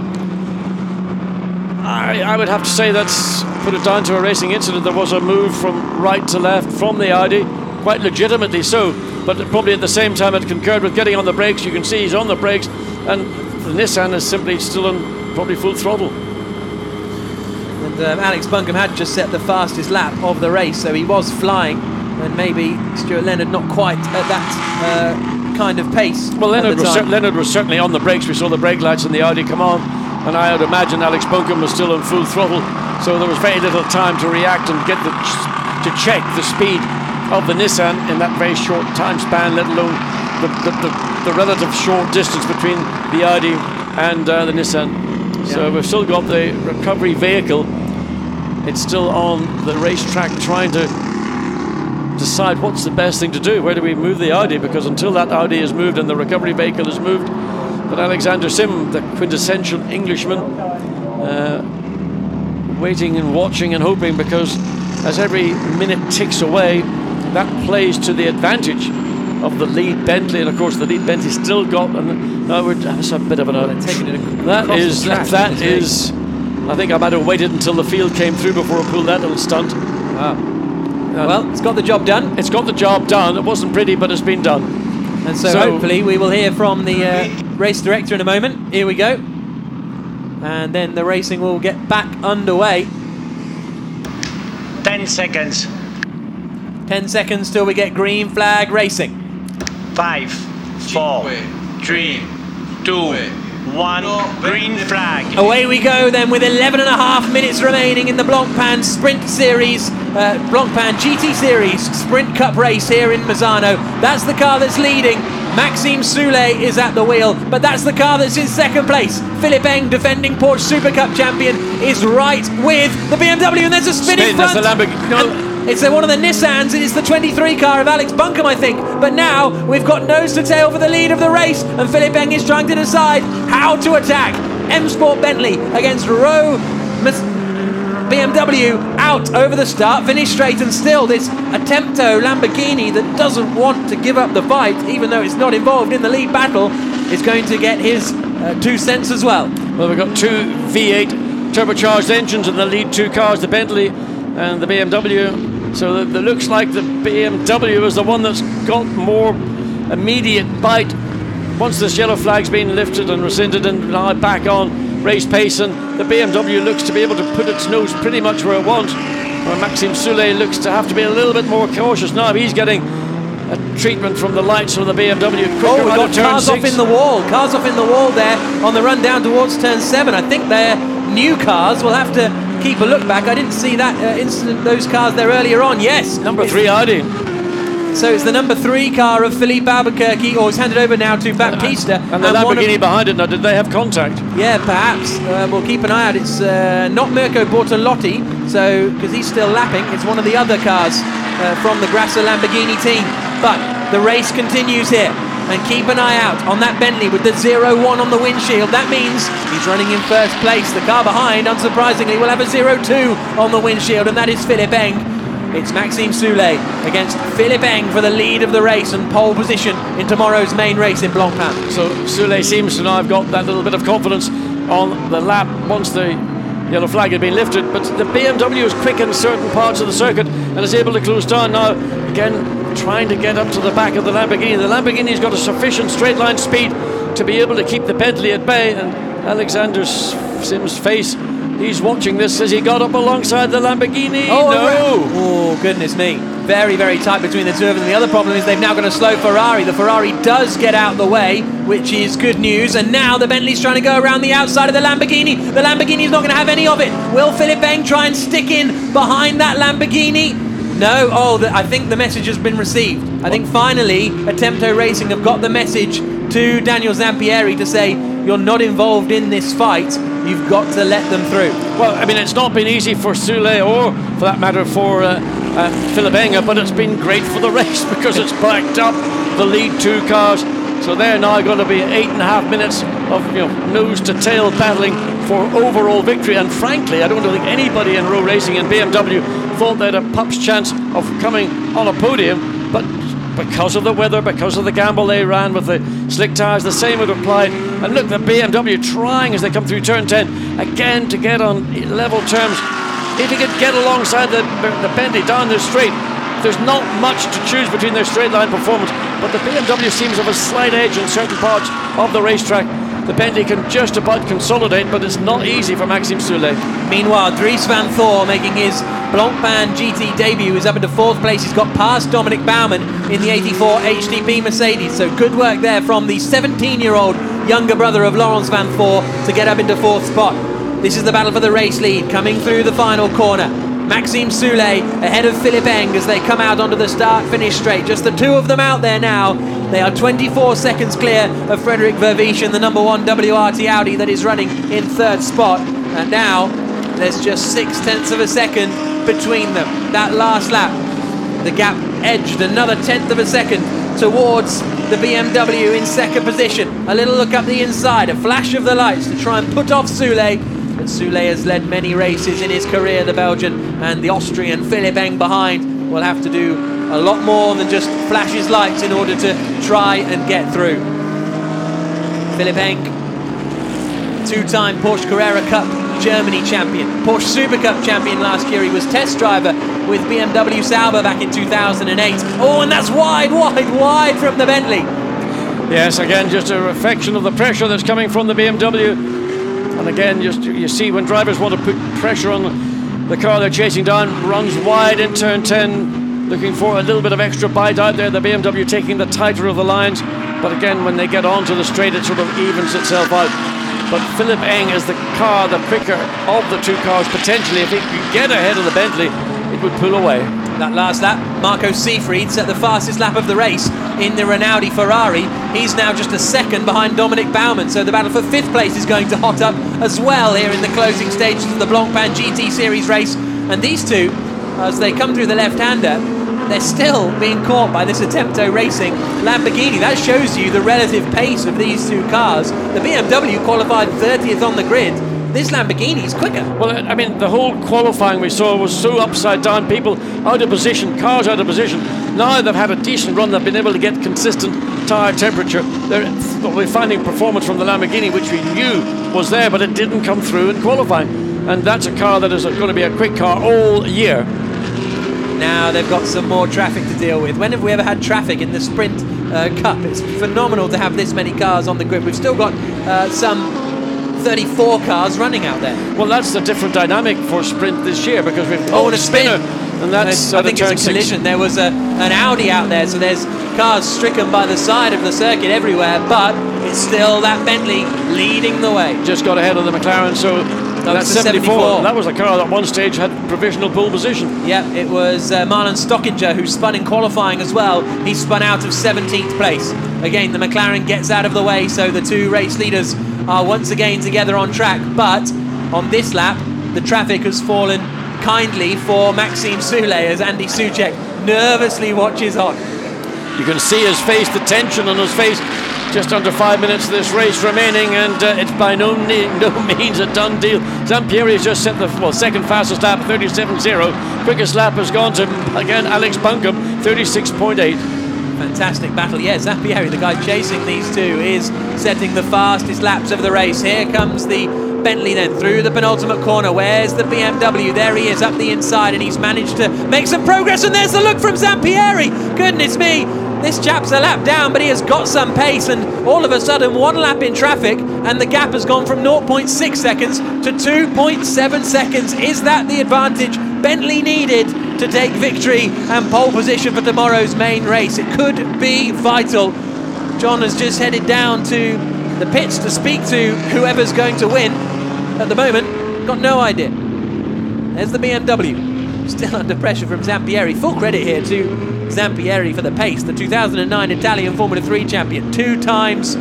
I, I would have to say that's put it down to a racing incident. There was a move from right to left from the Audi, quite legitimately so, but probably at the same time it concurred with getting on the brakes. You can see he's on the brakes, and the Nissan is simply still on probably full throttle. And um, Alex Buncombe had just set the fastest lap of the race, so he was flying, and maybe Stuart Leonard not quite at that uh, kind of pace. Well, at Leonard the was, time. cer- Leonard was certainly on the brakes. We saw the brake lights and the Audi come on, and I would imagine Alex Buncombe was still on full throttle, so there was very little time to react and get the ch- to check the speed of the Nissan in that very short time span, let alone the, the, the, the relative short distance between the Audi and uh, the Nissan. Yeah. So we've still got the recovery vehicle. It's still on the racetrack trying to decide what's the best thing to do. Where do we move the Audi? Because until that Audi is moved and the recovery vehicle is moved, but Alexander Sim, the quintessential Englishman, uh, waiting and watching and hoping, because as every minute ticks away, that plays to the advantage of the lead Bentley, and of course the lead Bentley still got, and uh, that's a bit of an Well, they're taking it ac- that across is the track, that isn't it? is I think I might have waited until the field came through before I pulled that little stunt. Wow. Uh, Well, it's got the job done. It's got the job done. It wasn't pretty, but it's been done. And so, So- hopefully we will hear from the uh, race director in a moment. Here we go. And then the racing will get back underway. ten seconds. Ten seconds till we get green flag racing. Five, four, three, two, one. Green flag. Away we go then with eleven and a half minutes remaining in the Blancpain Sprint Series, uh, Blancpain G T Series Sprint Cup race here in Misano. That's the car that's leading. Maxime Soulet is at the wheel, but that's the car that's in second place. Philippe Eng, defending Porsche Super Cup champion, is right with the B M W, and there's a spin, Spin, in front. that's the Lamborghini. No. And it's uh, one of the Nissans, and it's the twenty-three car of Alex Buncombe, I think. But now we've got nose to tail for the lead of the race, and Philippe Eng is trying to decide how to attack. M Sport Bentley against Rowe B M W out over the start, finish straight, and still this Attempto Lamborghini that doesn't want to give up the fight, even though it's not involved in the lead battle, is going to get his uh, two cents as well. Well, we've got two V eight turbocharged engines in the lead two cars, the Bentley and the B M W. So it looks like the B M W is the one that's got more immediate bite. Once this yellow flag's been lifted and rescinded and now back on race pace, and the B M W looks to be able to put its nose pretty much where it wants, where Maxime Soulet looks to have to be a little bit more cautious now. He's getting a treatment from the lights of the B M W. Quicker Oh, we've out got of turn cars six. off in the wall. Cars off in the wall there on the run down towards turn seven. I think they're new cars. We'll have to keep a look back. I didn't see that uh, incident, those cars there earlier on. Yes. Number It's- three Audi. So it's the number three car of Philippe Albuquerque, or it's handed over now to Baptista. And the one of- Lamborghini behind it now, did they have contact? Yeah, perhaps. Uh, we'll keep an eye out. It's uh, not Mirko Bortolotti, so because he's still lapping. It's one of the other cars uh, from the Grassa Lamborghini team. But the race continues here. And keep an eye out on that Bentley with the zero one on the windshield. That means he's running in first place. The car behind, unsurprisingly, will have a zero two on the windshield, and that is Philippe Eng. It's Maxime Soulet against Philippe Eng for the lead of the race and pole position in tomorrow's main race in Blancpain. So Soulet seems to now have got that little bit of confidence on the lap once the yellow flag had been lifted, but the B M W is quick in certain parts of the circuit and is able to close down now, again trying to get up to the back of the Lamborghini. The Lamborghini's got a sufficient straight line speed to be able to keep the Bentley at bay, and Alexander Sim's face, he's watching this as he got up alongside the Lamborghini. Oh, no! Oh, goodness me. Very, very tight between the two of them. The other problem is they've now got a slow Ferrari. The Ferrari does get out the way, which is good news. And now the Bentley's trying to go around the outside of the Lamborghini. The Lamborghini's not going to have any of it. Will Philippe Eng try and stick in behind that Lamborghini? No. Oh, the, I think the message has been received. I think finally Attempto Racing have got the message to Daniel Zampieri to say, you're not involved in this fight. You've got to let them through. Well, I mean, it's not been easy for Soulet, or for that matter for uh, uh, Philippe Eng, but it's been great for the race because it's backed up the lead two cars. So they're now going to be eight and a half minutes of, you know, nose to tail battling for overall victory. And frankly, I don't think anybody in Rowe Racing and B M W thought they had a pup's chance of coming on a podium, but because of the weather, because of the gamble they ran with the slick tyres, the same would apply. And look, the B M W trying as they come through turn ten again to get on level terms. If he could get alongside the, the Bentley down the straight, there's not much to choose between their straight line performance, but the B M W seems to have a slight edge in certain parts of the racetrack. the Bentley can just about consolidate, but it's not easy for Maxime Soulet. Meanwhile, Dries van Thor making his Blancpain G T debut is up into fourth place. He's got past Dominic Baumann in the eighty-four H D P Mercedes. So good work there from the seventeen-year-old younger brother of Laurens van Thor to get up into fourth spot. This is the battle for the race lead coming through the final corner. Maxime Soulet ahead of Philippe Eng as they come out onto the start-finish straight. Just the two of them out there now. They are twenty-four seconds clear of Frederick Vervisch in the number one W R T Audi that is running in third spot. And now there's just six tenths of a second between them. That last lap, the gap edged another tenth of a second towards the B M W in second position. A little look up the inside, a flash of the lights to try and put off Soulet. But Soulet has led many races in his career, the Belgian, and the Austrian Philippe Eng behind will have to do a lot more than just flash his lights in order to try and get through. Philippe Eng, two-time Porsche Carrera Cup Germany champion, Porsche Super Cup champion last year. He was test driver with B M W Sauber back in two thousand eight. Oh, and that's wide, wide, wide from the Bentley. Yes, again, just a reflection of the pressure that's coming from the B M W. And again, just you see when drivers want to put pressure on the car they're chasing down, runs wide in turn ten, looking for a little bit of extra bite out there. The B M W taking the tighter of the lines, but again, when they get onto the straight, it sort of evens itself out. But Philippe Eng is the car, the quicker of the two cars. Potentially, if he could get ahead of the Bentley, it would pull away. That last lap, Marco Seefried set the fastest lap of the race in the Rinaldi Ferrari. He's now just a second behind Dominic Baumann, so the battle for fifth place is going to hot up as well here in the closing stages of the Blancpain G T Series race. And these two, as they come through the left-hander, they're still being caught by this Attempto Racing Lamborghini. That shows you the relative pace of these two cars. The B M W qualified thirtieth on the grid. This Lamborghini's quicker. Well, I mean, the whole qualifying we saw was so upside down. People out of position, cars out of position. Now they've had a decent run. They've been able to get consistent tyre temperature. They're, we're finding performance from the Lamborghini, which we knew was there, but it didn't come through in qualifying. And that's a car that is going to be a quick car all year. Now they've got some more traffic to deal with. When have we ever had traffic in the Sprint uh, Cup? It's phenomenal to have this many cars on the grid. We've still got uh, some thirty-four cars running out there. Well, that's the different dynamic for Sprint this year, because we've oh, and a spinner, and that's I think it's a collision. There was a, an Audi out there, so there's cars stricken by the side of the circuit everywhere, but it's still that Bentley leading the way. Just got ahead of the McLaren, so No, that's seventy-four. seventy-four. That was a car that at one stage had provisional pole position. Yeah, it was uh, Marlon Stockinger who spun in qualifying as well. He spun out of seventeenth place. Again, the McLaren gets out of the way, so the two race leaders are once again together on track. But on this lap, the traffic has fallen kindly for Maxime Soulet as Andy Soucek nervously watches on. You can see his face, the tension on his face. Just under five minutes of this race remaining, and uh, it's by no, no means a done deal. Zampieri has just set the well, second fastest lap, thirty-seven zero. Quickest lap has gone to, again, Alex Buncombe, thirty-six point eight. Fantastic battle. Yeah, Zampieri, the guy chasing these two, is setting the fastest laps of the race. Here comes the Bentley then through the penultimate corner. Where's the B M W? There he is up the inside, and he's managed to make some progress, and there's the look from Zampieri. Goodness me. This chap's a lap down, but he has got some pace, and all of a sudden one lap in traffic and the gap has gone from zero point six seconds to two point seven seconds. Is that the advantage Bentley needed to take victory and pole position for tomorrow's main race? It could be vital. John has just headed down to the pits to speak to whoever's going to win. At the moment, got no idea. There's the B M W, still under pressure from Zampieri. Full credit here to Zampieri for the pace, the two thousand nine Italian Formula three champion, two times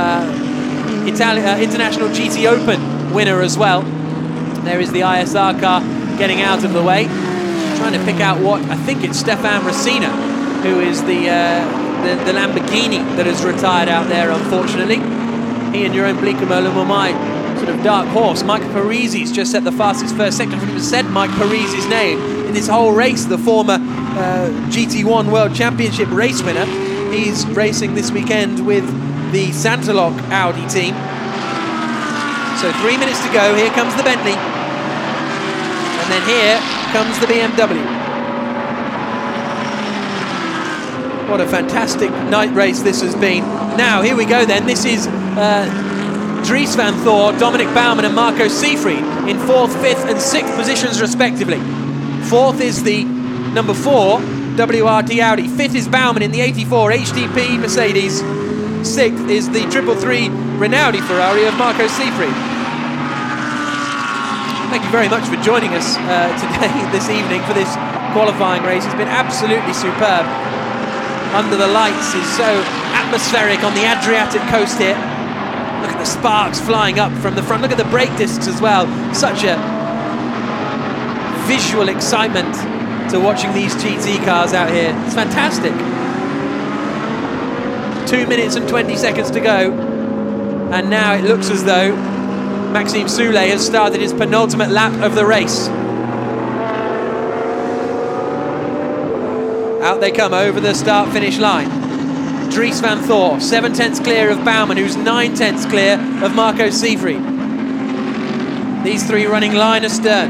uh, Itali uh, International G T Open winner as well. There is the I S R car getting out of the way, trying to pick out what, I think it's Stefan Racina, who is the, uh, the, the Lamborghini that has retired out there, unfortunately. He and Jeroen Bleekemolen were my sort of dark horse. Mike Parisi's just set the fastest first sector. I haven't even said Mike Parisi's name in this whole race, the former Uh, G T one World Championship race winner. He's racing this weekend with the Santalok Audi team. So three minutes to go. Here comes the Bentley, and then here comes the B M W. What a fantastic night race this has been. Now here we go then. This is uh, Dries van Thor, Dominic Bouwman and Marco Seefried in fourth, fifth and sixth positions respectively. Fourth is the number four W R T Audi. Fifth is Bouwman in the eighty-four H T P Mercedes. Sixth is the triple three Rinaldi Ferrari of Marco Seefried. Thank you very much for joining us uh, today, this evening, for this qualifying race. It's been absolutely superb. Under the lights is so atmospheric on the Adriatic coast here. Look at the sparks flying up from the front. Look at the brake discs as well. Such a visual excitement to watching these G T cars out here. It's fantastic. Two minutes and twenty seconds to go. And now it looks as though Maxime Soulet has started his penultimate lap of the race. Out they come over the start-finish line. Dries van Thor, seven tenths clear of Bouwman, who's nine tenths clear of Marco Seefried. These three running line astern.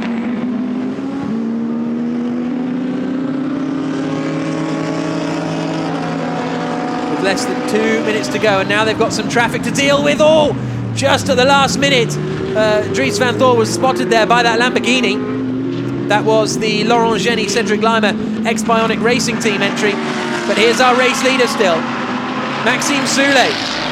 With less than two minutes to go, and now they've got some traffic to deal with. Oh, just at the last minute, uh, Dries van Thor was spotted there by that Lamborghini. That was the Laurent Geny Cedric Lima ex-Bionic Racing Team entry. But here's our race leader still, Maxime Soulet.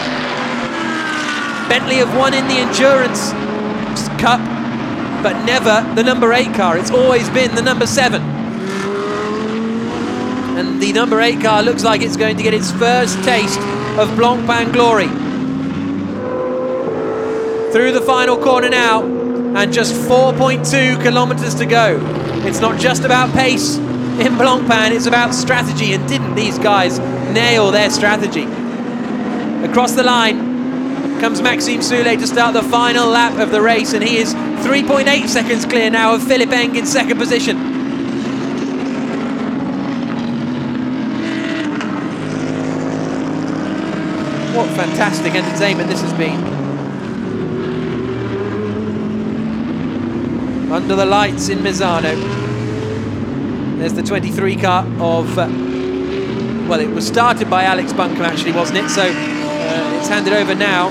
Bentley have won in the Endurance Cup, but never the number eight car. It's always been the number seven. And the number eight car looks like it's going to get its first taste of Blancpain glory. Through the final corner now, and just four point two kilometers to go. It's not just about pace in Blancpain, it's about strategy, and didn't these guys nail their strategy? Across the line comes Maxime Soulet to start the final lap of the race, and he is three point eight seconds clear now of Philippe Eng in second position. What fantastic entertainment this has been. Under the lights in Misano. There's the twenty-three car of, uh, well, it was started by Alex Buncombe actually, wasn't it? So uh, it's handed over now.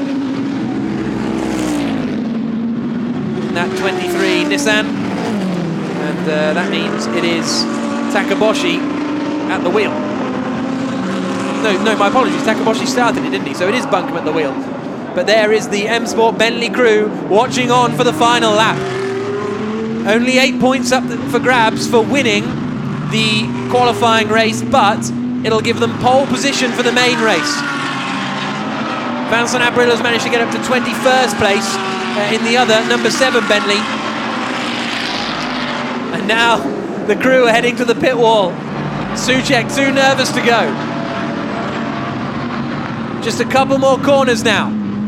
That twenty-three Nissan. And uh, that means it is Takaboshi at the wheel. No, no, my apologies, Takaboshi started it, didn't he? So it is Buncombe at the wheel. But there is the M Sport Bentley crew watching on for the final lap. Only eight points up for grabs for winning the qualifying race, but it'll give them pole position for the main race. Vincent Abril has managed to get up to twenty-first place uh, in the other, number seven Bentley. And now the crew are heading to the pit wall. Soucek too nervous to go. Just a couple more corners now.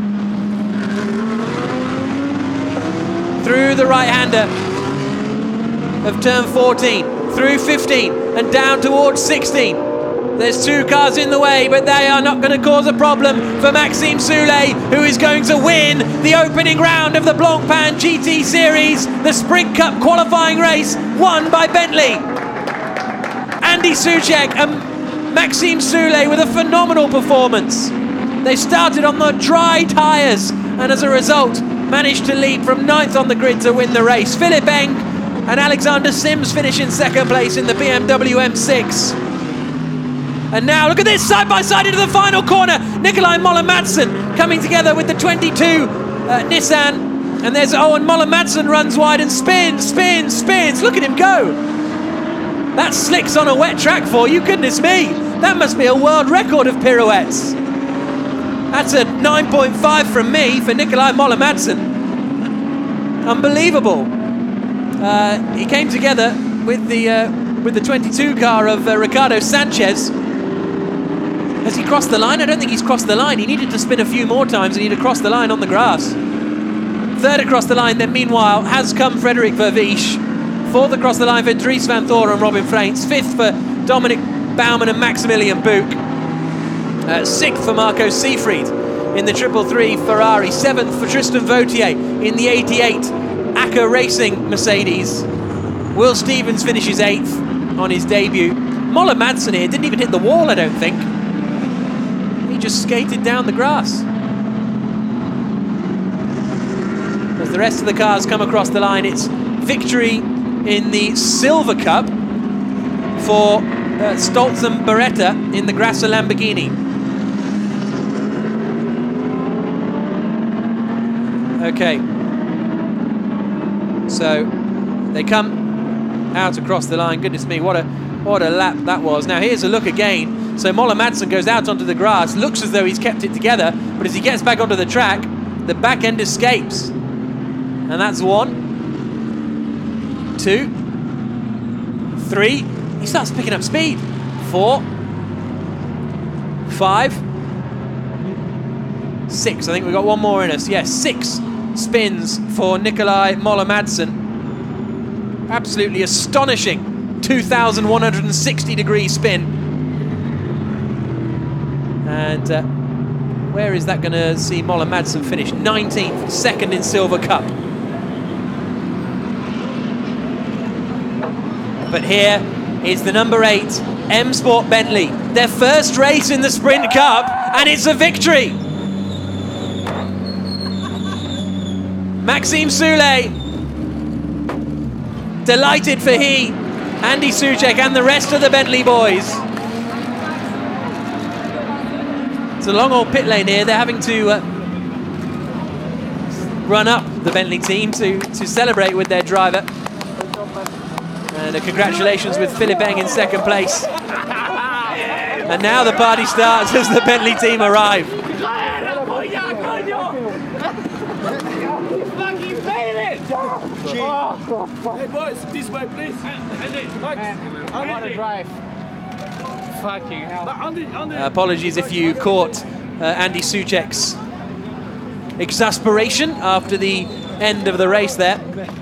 Through the right-hander of turn fourteen, through fifteen and down towards sixteen. There's two cars in the way, but they are not going to cause a problem for Maxime Soulet, who is going to win the opening round of the Blancpain G T Series, the Sprint Cup qualifying race won by Bentley. Andy Soucek and Maxime Soulet with a phenomenal performance. They started on the dry tyres and as a result managed to lead from ninth on the grid to win the race. Philippe Eng and Alexander Sims finish in second place in the B M W M six. And now look at this, side by side into the final corner. Nikolai Moller-Madsen coming together with the twenty-two uh, Nissan. And there's Owen Moller-Madsen runs wide and spins, spins, spins. Look at him go. That's slicks on a wet track for you, goodness me. That must be a world record of pirouettes. That's a nine point five from me for Nikolai Moller-Madsen. Unbelievable. Uh, he came together with the uh, with the twenty-two car of uh, Ricardo Sanchez. Has he crossed the line? I don't think he's crossed the line. He needed to spin a few more times and he'd have crossed the line on the grass. Third across the line then, meanwhile, has come Frederick Verviche. Fourth across the line for Dries van Thor and Robin Freins. Fifth for Dominic Bouwman and Maximilian Buch. Uh, sixth for Marco Seefried in the triple three Ferrari. Seventh for Tristan Vautier in the eighty-eight Acker Racing Mercedes. Will Stevens finishes eighth on his debut. Moller-Madsen here didn't even hit the wall, I don't think. He just skated down the grass. as the rest of the cars come across the line. It's victory in the Silver Cup for uh, Stolz and Beretta in the Grasser Lamborghini. Okay, so they come out across the line. Goodness me, what a what a lap that was. Now here's a look again. So Moller Madsen goes out onto the grass, looks as though he's kept it together, but as he gets back onto the track, the back end escapes. And that's one, two, three. He starts picking up speed. Four, five, six. I think we've got one more in us. Yes, six spins for Nikolai Moller Madsen. Absolutely astonishing two thousand one hundred sixty degree spin. And uh, where is that going to see Moller Madsen finish? nineteenth, second in Silver Cup. But here is the number eight M Sport Bentley, their first race in the Sprint Cup, and it's a victory. Maxime Soulé, delighted for he, Andy Soucek and the rest of the Bentley boys. It's a long old pit lane here. They're having to uh, run up the Bentley team to, to celebrate with their driver. And uh, congratulations with Philippe Eng in second place. And now the party starts as the Bentley team arrive. Hey boys, this way please. I want to drive. Fucking hell. Uh, apologies if you caught uh, Andy Soucek's exasperation after the end of the race there.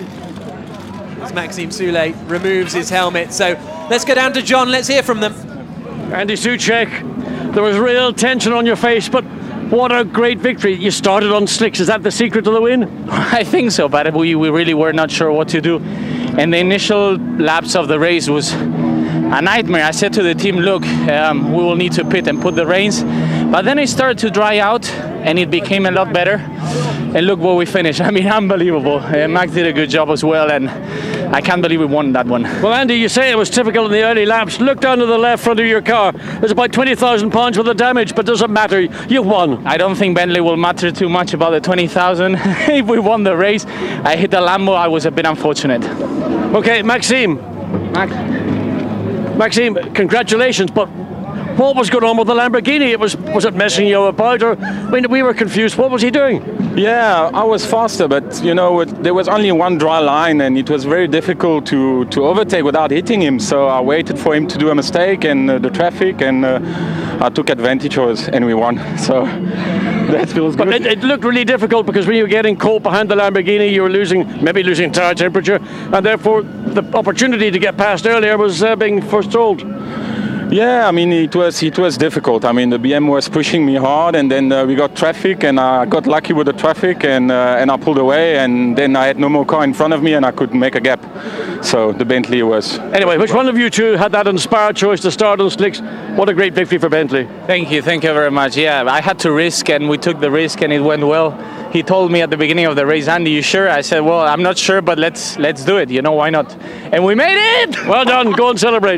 As Maxime Soulé removes his helmet. So let's go down to John, let's hear from them. Andy Soucek, there was real tension on your face, but what a great victory. You started on slicks. Is that the secret to the win? I think so, but we, we really were not sure what to do. And the initial laps of the race was a nightmare. I said to the team, look, um, we will need to pit and put the reins. But then it started to dry out and it became a lot better. And look where we finished. I mean, unbelievable. Uh, Max did a good job as well, and I can't believe we won that one. Well, Andy, you say it was typical in the early laps. Look down to the left front of your car. There's about twenty thousand pounds worth of damage, but doesn't matter. You won. I don't think Bentley will matter too much about the twenty thousand. If we won the race, I hit the Lambo. I was a bit unfortunate. Okay, Maxime. Max. Maxime, congratulations, but what was going on with the Lamborghini? It was was it messing you about, or I mean, we were confused. What was he doing? Yeah, I was faster, but you know, it, there was only one dry line, and it was very difficult to to overtake without hitting him. So I waited for him to do a mistake and uh, the traffic, and uh, I took advantage of it, and we won. So that feels good. But it, it looked really difficult because when you were getting caught behind the Lamborghini, you were losing, maybe losing tire temperature, and therefore the opportunity to get past earlier was uh, being forestalled. Yeah, I mean, it was it was difficult. I mean, the B M was pushing me hard, and then uh, we got traffic, and I got lucky with the traffic, and uh, and I pulled away, and then I had no more car in front of me, and I couldn't make a gap. So the Bentley was... Anyway, which one of you two had that inspired choice to start on slicks? What a great victory for Bentley. Thank you, thank you very much. Yeah, I had to risk, and we took the risk, and it went well. He told me at the beginning of the race, Andy, you sure? I said, well, I'm not sure, but let's let's do it. You know, why not? And we made it! Well done, go and celebrate.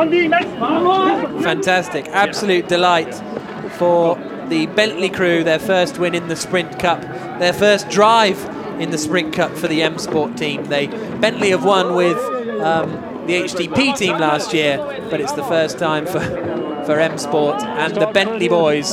Fantastic, absolute delight for the Bentley crew, their first win in the Sprint Cup, their first drive in the Sprint Cup for the M Sport team. They Bentley have won with um, the H T P team last year, but it's the first time for, for M Sport and the Bentley boys.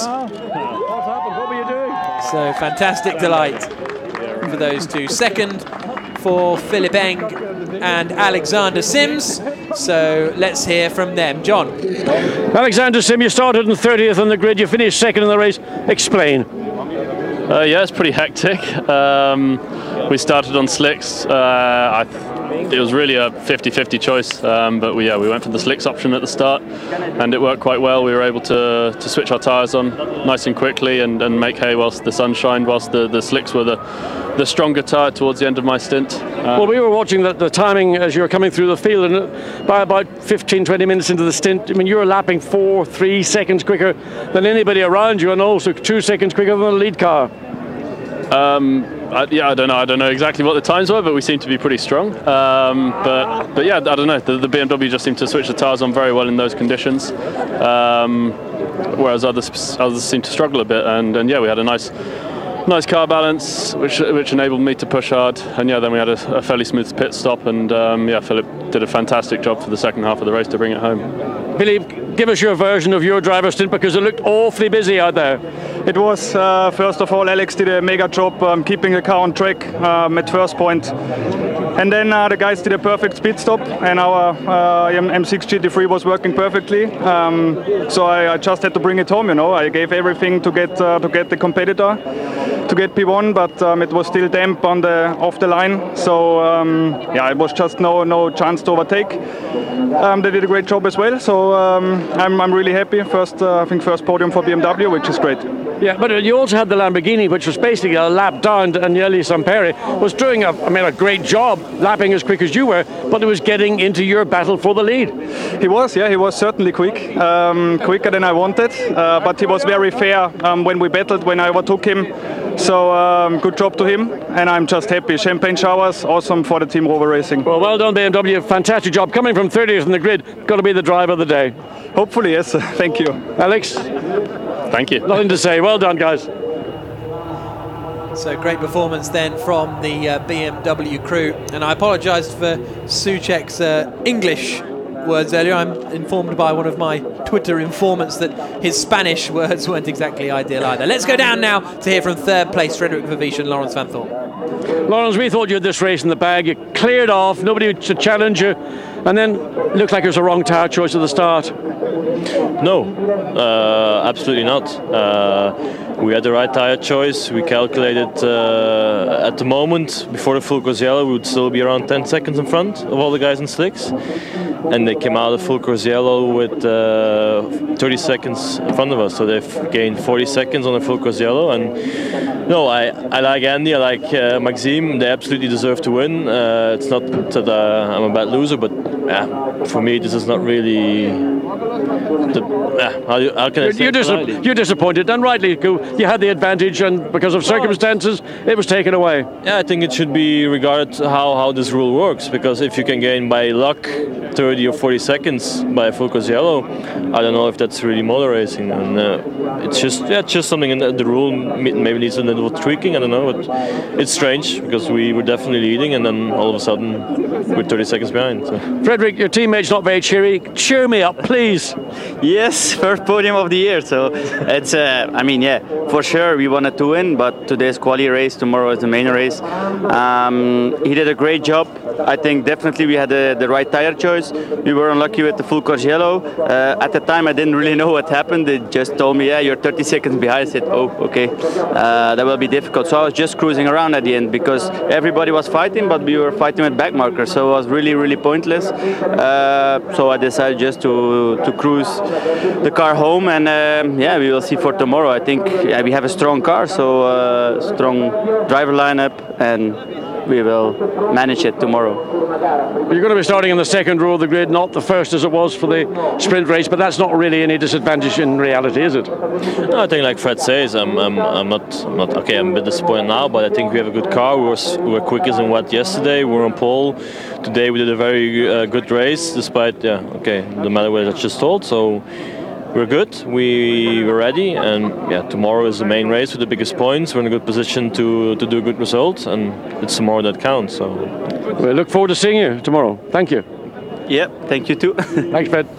So fantastic delight for those two. Second for Philippe Eng and Alexander Sims. So let's hear from them. John. Alexander Sims, you started in thirtieth on the grid, you finished second in the race. Explain. Uh, yeah, it's pretty hectic. Um, we started on slicks. Uh, I it was really a fifty fifty choice, um, but we, yeah, we went for the slicks option at the start, and it worked quite well. We were able to, to switch our tyres on nice and quickly and, and make hay whilst the sun shined, whilst the, the slicks were the, the stronger tyre towards the end of my stint. Uh, well, we were watching the, the timing as you were coming through the field, and by about fifteen, twenty minutes into the stint, I mean, you were lapping four, three seconds quicker than anybody around you, and also two seconds quicker than the lead car. Um, I, yeah, I don't know. I don't know exactly what the times were, but we seemed to be pretty strong. Um, but but yeah, I don't know. The, the B M W just seemed to switch the tyres on very well in those conditions, um, whereas others others seemed to struggle a bit. And and yeah, we had a nice. Nice car balance, which which enabled me to push hard, and yeah, then we had a, a fairly smooth pit stop, and um, yeah, Philip did a fantastic job for the second half of the race to bring it home. Philippe, give us your version of your driver stint, because it looked awfully busy out there. It was, uh, first of all, Alex did a mega job um, keeping the car on track um, at first point. And then uh, the guys did a perfect pit stop, and our uh, M six G T three was working perfectly. Um, so I, I just had to bring it home, you know. I gave everything to get uh, to get the competitor, to get P one, but um, it was still damp on the off the line. So um, yeah, it was just no no chance to overtake. Um, they did a great job as well. So um, I'm I'm really happy. First, uh, I think first podium for B M W, which is great. Yeah, but you also had the Lamborghini, which was basically a lap down, and Agnelli Samperi was doing a, I mean, a great job, lapping as quick as you were, but it was getting into your battle for the lead. He was, yeah, he was certainly quick, um, quicker than I wanted, uh, but he was very fair um, when we battled, when I overtook him. So um, good job to him, and I'm just happy. Champagne showers, awesome for the Team Rover Racing. Well, well done, B M W. Fantastic job. Coming from thirtieth in the grid, got to be the driver of the day. Hopefully, yes. Thank you. Alex? Thank you. Nothing to say. Well done, guys. So great performance then from the uh, B M W crew. And I apologise for Soucek's uh, English words earlier. I'm informed by one of my Twitter informants that his Spanish words weren't exactly ideal either. Let's go down now to hear from third place Frederick Vervish and Lawrence Van Thorn. Lawrence, we thought you had this race in the bag. You cleared off, nobody to challenge you, and then it looked like it was a wrong tyre choice at the start. No, uh, absolutely not. Uh, we had the right tyre choice. We calculated uh, at the moment, before the full course yellow, we would still be around ten seconds in front of all the guys in slicks. And they came out of full course yellow with uh, thirty seconds in front of us. So they've gained forty seconds on the full course yellow. And no, I, I like Andy, I like uh, Maxime. They absolutely deserve to win. Uh, it's not that uh, I'm a bad loser, but yeah, for me, this is not really. The, uh, how, how can I you're, say you're, dis you're disappointed, and rightly. You had the advantage, and because of circumstances, it was taken away. Yeah, I think it should be regarded how, how this rule works, because if you can gain by luck thirty or forty seconds by a full course yellow, I don't know if that's really motor racing. And uh, it's just yeah, it's just something in the, the rule maybe needs a little tweaking. I don't know, but it's strange because we were definitely leading, and then all of a sudden we're thirty seconds behind. So. Frederick, your teammate's not very cheery. Cheer me up, please. Yes, first podium of the year. So it's, uh, I mean, yeah, for sure we wanted to win, but today's quali race, tomorrow is the main race. Um, he did a great job. I think definitely we had the, the right tire choice. We were unlucky with the full course yellow. Uh, at the time, I didn't really know what happened. They just told me, yeah, you're thirty seconds behind. I said, oh, okay, uh, that will be difficult. So I was just cruising around at the end because everybody was fighting, but we were fighting with back markers. So it was really, really pointless. Uh, so I decided just to, to cruise the car home, and um, yeah, we will see for tomorrow. I think yeah, we have a strong car, so uh, strong driver lineup, and we will manage it tomorrow. You're going to be starting in the second row of the grid, not the first as it was for the sprint race, but that's not really any disadvantage in reality, is it? No, I think like Fred says, I'm, I'm, I'm, not, I'm not, okay, I'm a bit disappointed now, but I think we have a good car. We were, we were quickest in wet yesterday, we were on pole. Today we did a very uh, good race, despite, yeah, okay, the matter what I just told, so we're good, we were ready, and yeah, tomorrow is the main race with the biggest points. We're in a good position to, to do a good result, and it's tomorrow that counts. So we look forward to seeing you tomorrow. Thank you. Yeah, thank you too. Thanks, Fred.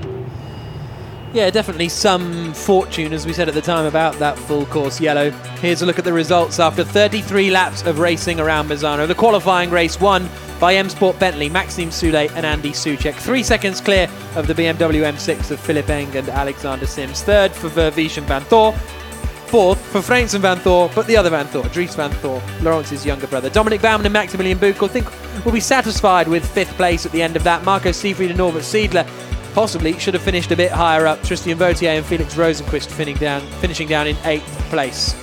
Yeah, definitely some fortune, as we said at the time, about that full course yellow. Here's a look at the results after thirty-three laps of racing around Misano. The qualifying race won by M Sport Bentley, Maxime Soulet and Andy Soucek. Three seconds clear of the B M W M six of Philip Eng and Alexander Sims. Third for Vervish and Van Thor. Fourth for Frans and Van Thor, but the other Van Thor, Dries Van Thor, Lawrence's younger brother. Dominic Baumann and Maximilian Buchel think will be satisfied with fifth place at the end of that. Marco Seefried and Norbert Siedler possibly should have finished a bit higher up. Tristan Vautier and Felix Rosenquist finishing down, finishing down in eighth place.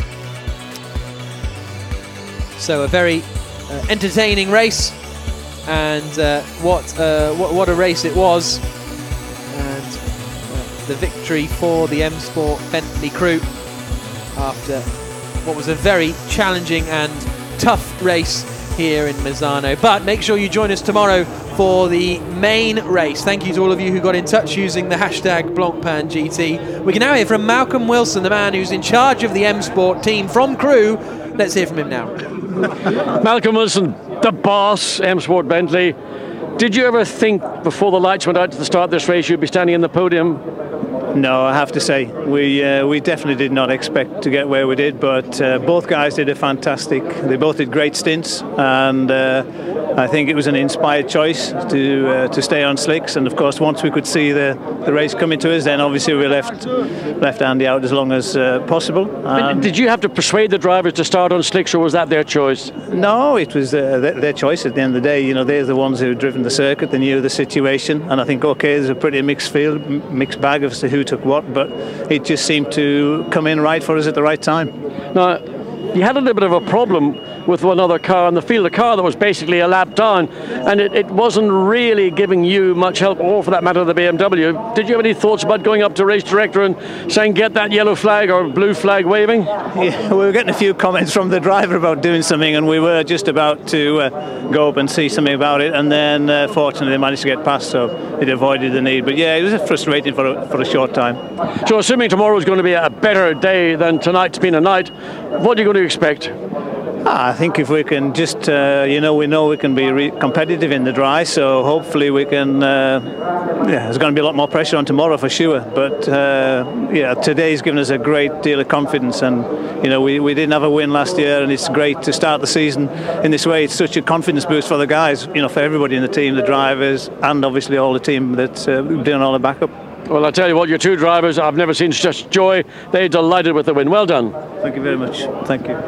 So a very uh, entertaining race, and uh, what, uh, what what a race it was. And uh, the victory for the M Sport Bentley crew after what was a very challenging and tough race here in Misano. But make sure you join us tomorrow for the main race. Thank you to all of you who got in touch using the hashtag Blancpain G T. We can now hear from Malcolm Wilson, the man who's in charge of the M Sport team from Crewe. Let's hear from him now. Malcolm Wilson, the boss, M Sport Bentley. Did you ever think before the lights went out to the start of this race you'd be standing in the podium? No, I have to say, we uh, we definitely did not expect to get where we did, but uh, both guys did a fantastic, they both did great stints, and uh, I think it was an inspired choice to uh, to stay on slicks, and of course once we could see the, the race coming to us, then obviously we left left Andy out as long as uh, possible. Um, did you have to persuade the drivers to start on slicks, or was that their choice? No, it was uh, their, their choice at the end of the day. You know, they're the ones who had driven the circuit, they knew the situation, and I think, okay, there's a pretty mixed field, mixed bag as to who took what, but it just seemed to come in right for us at the right time. Now, you had a little bit of a problem with one other car in the field, a car that was basically a lap down, and it, it wasn't really giving you much help, or for that matter the B M W. Did you have any thoughts about going up to race director and saying get that yellow flag or blue flag waving? Yeah, we were getting a few comments from the driver about doing something, and we were just about to uh, go up and see something about it, and then uh, fortunately they managed to get past, so it avoided the need. But yeah, it was frustrating for a, for a short time. So assuming tomorrow is going to be a better day than tonight's been a night, what are you going to expect? Ah, I think if we can just, uh, you know, we know we can be re competitive in the dry, so hopefully we can, uh, yeah, there's going to be a lot more pressure on tomorrow for sure, but uh, yeah, today's given us a great deal of confidence, and, you know, we, we didn't have a win last year, and it's great to start the season in this way. It's such a confidence boost for the guys, you know, for everybody in the team, the drivers, and obviously all the team that's uh, doing all the backup. Well, I tell you what, your two drivers, I've never seen such joy. They're delighted with the win. Well done. Thank you very much. Thank you.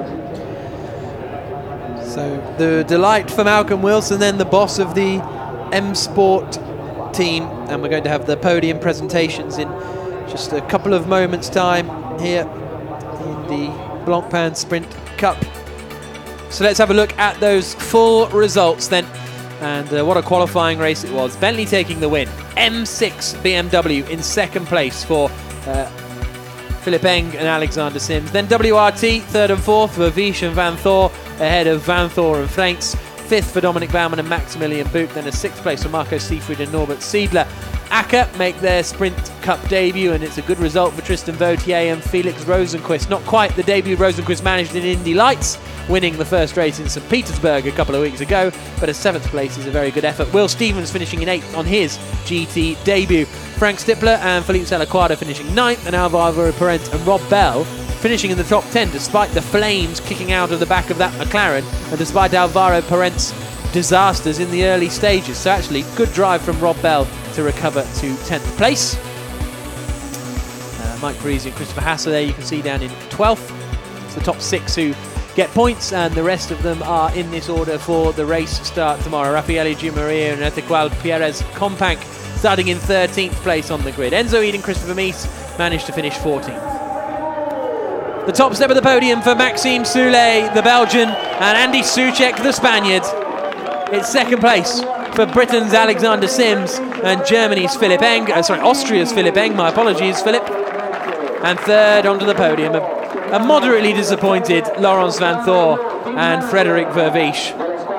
So the delight for Malcolm Wilson, then the boss of the M Sport team, and we're going to have the podium presentations in just a couple of moments' time here in the Blancpain Sprint Cup. So let's have a look at those full results then, and uh, what a qualifying race it was. Bentley taking the win, M six B M W in second place for uh, Philip Eng and Alexander Sims. Then W R T third and fourth for Vish and Van Thor, ahead of Van Thor and Franks. Fifth for Dominic Baumann and Maximilian Boot. Then a sixth place for Marco Seifried and Norbert Siedler. Acker make their Sprint Cup debut, and it's a good result for Tristan Vautier and Felix Rosenquist. Not quite the debut Rosenquist managed in Indy Lights, winning the first race in Saint Petersburg a couple of weeks ago, but a seventh place is a very good effort. Will Stevens finishing in eighth on his G T debut. Frank Stippler and Felipe Salaquado finishing ninth, and Alvaro Parent and Rob Bell finishing in the top ten, despite the flames kicking out of the back of that McLaren, and despite Alvaro Parent's disasters in the early stages. So actually, good drive from Rob Bell to recover to tenth place. Uh, Mike Parisi and Christopher Hasser there you can see down in twelfth. It's the top six who get points, and the rest of them are in this order for the race start tomorrow. Raffaele Giumaria and Ezequiel Perez Companc starting in thirteenth place on the grid. Enzo Eden, Christopher Mies managed to finish fourteenth. The top step of the podium for Maxime Soulet, the Belgian, and Andy Soucek, the Spaniard. It's second place for Britain's Alexander Sims and Germany's Philip Eng, uh, sorry, Austria's Philip Eng, my apologies, Philip. And third onto the podium, a, a moderately disappointed Laurens Van Thor and Frederick Vervish.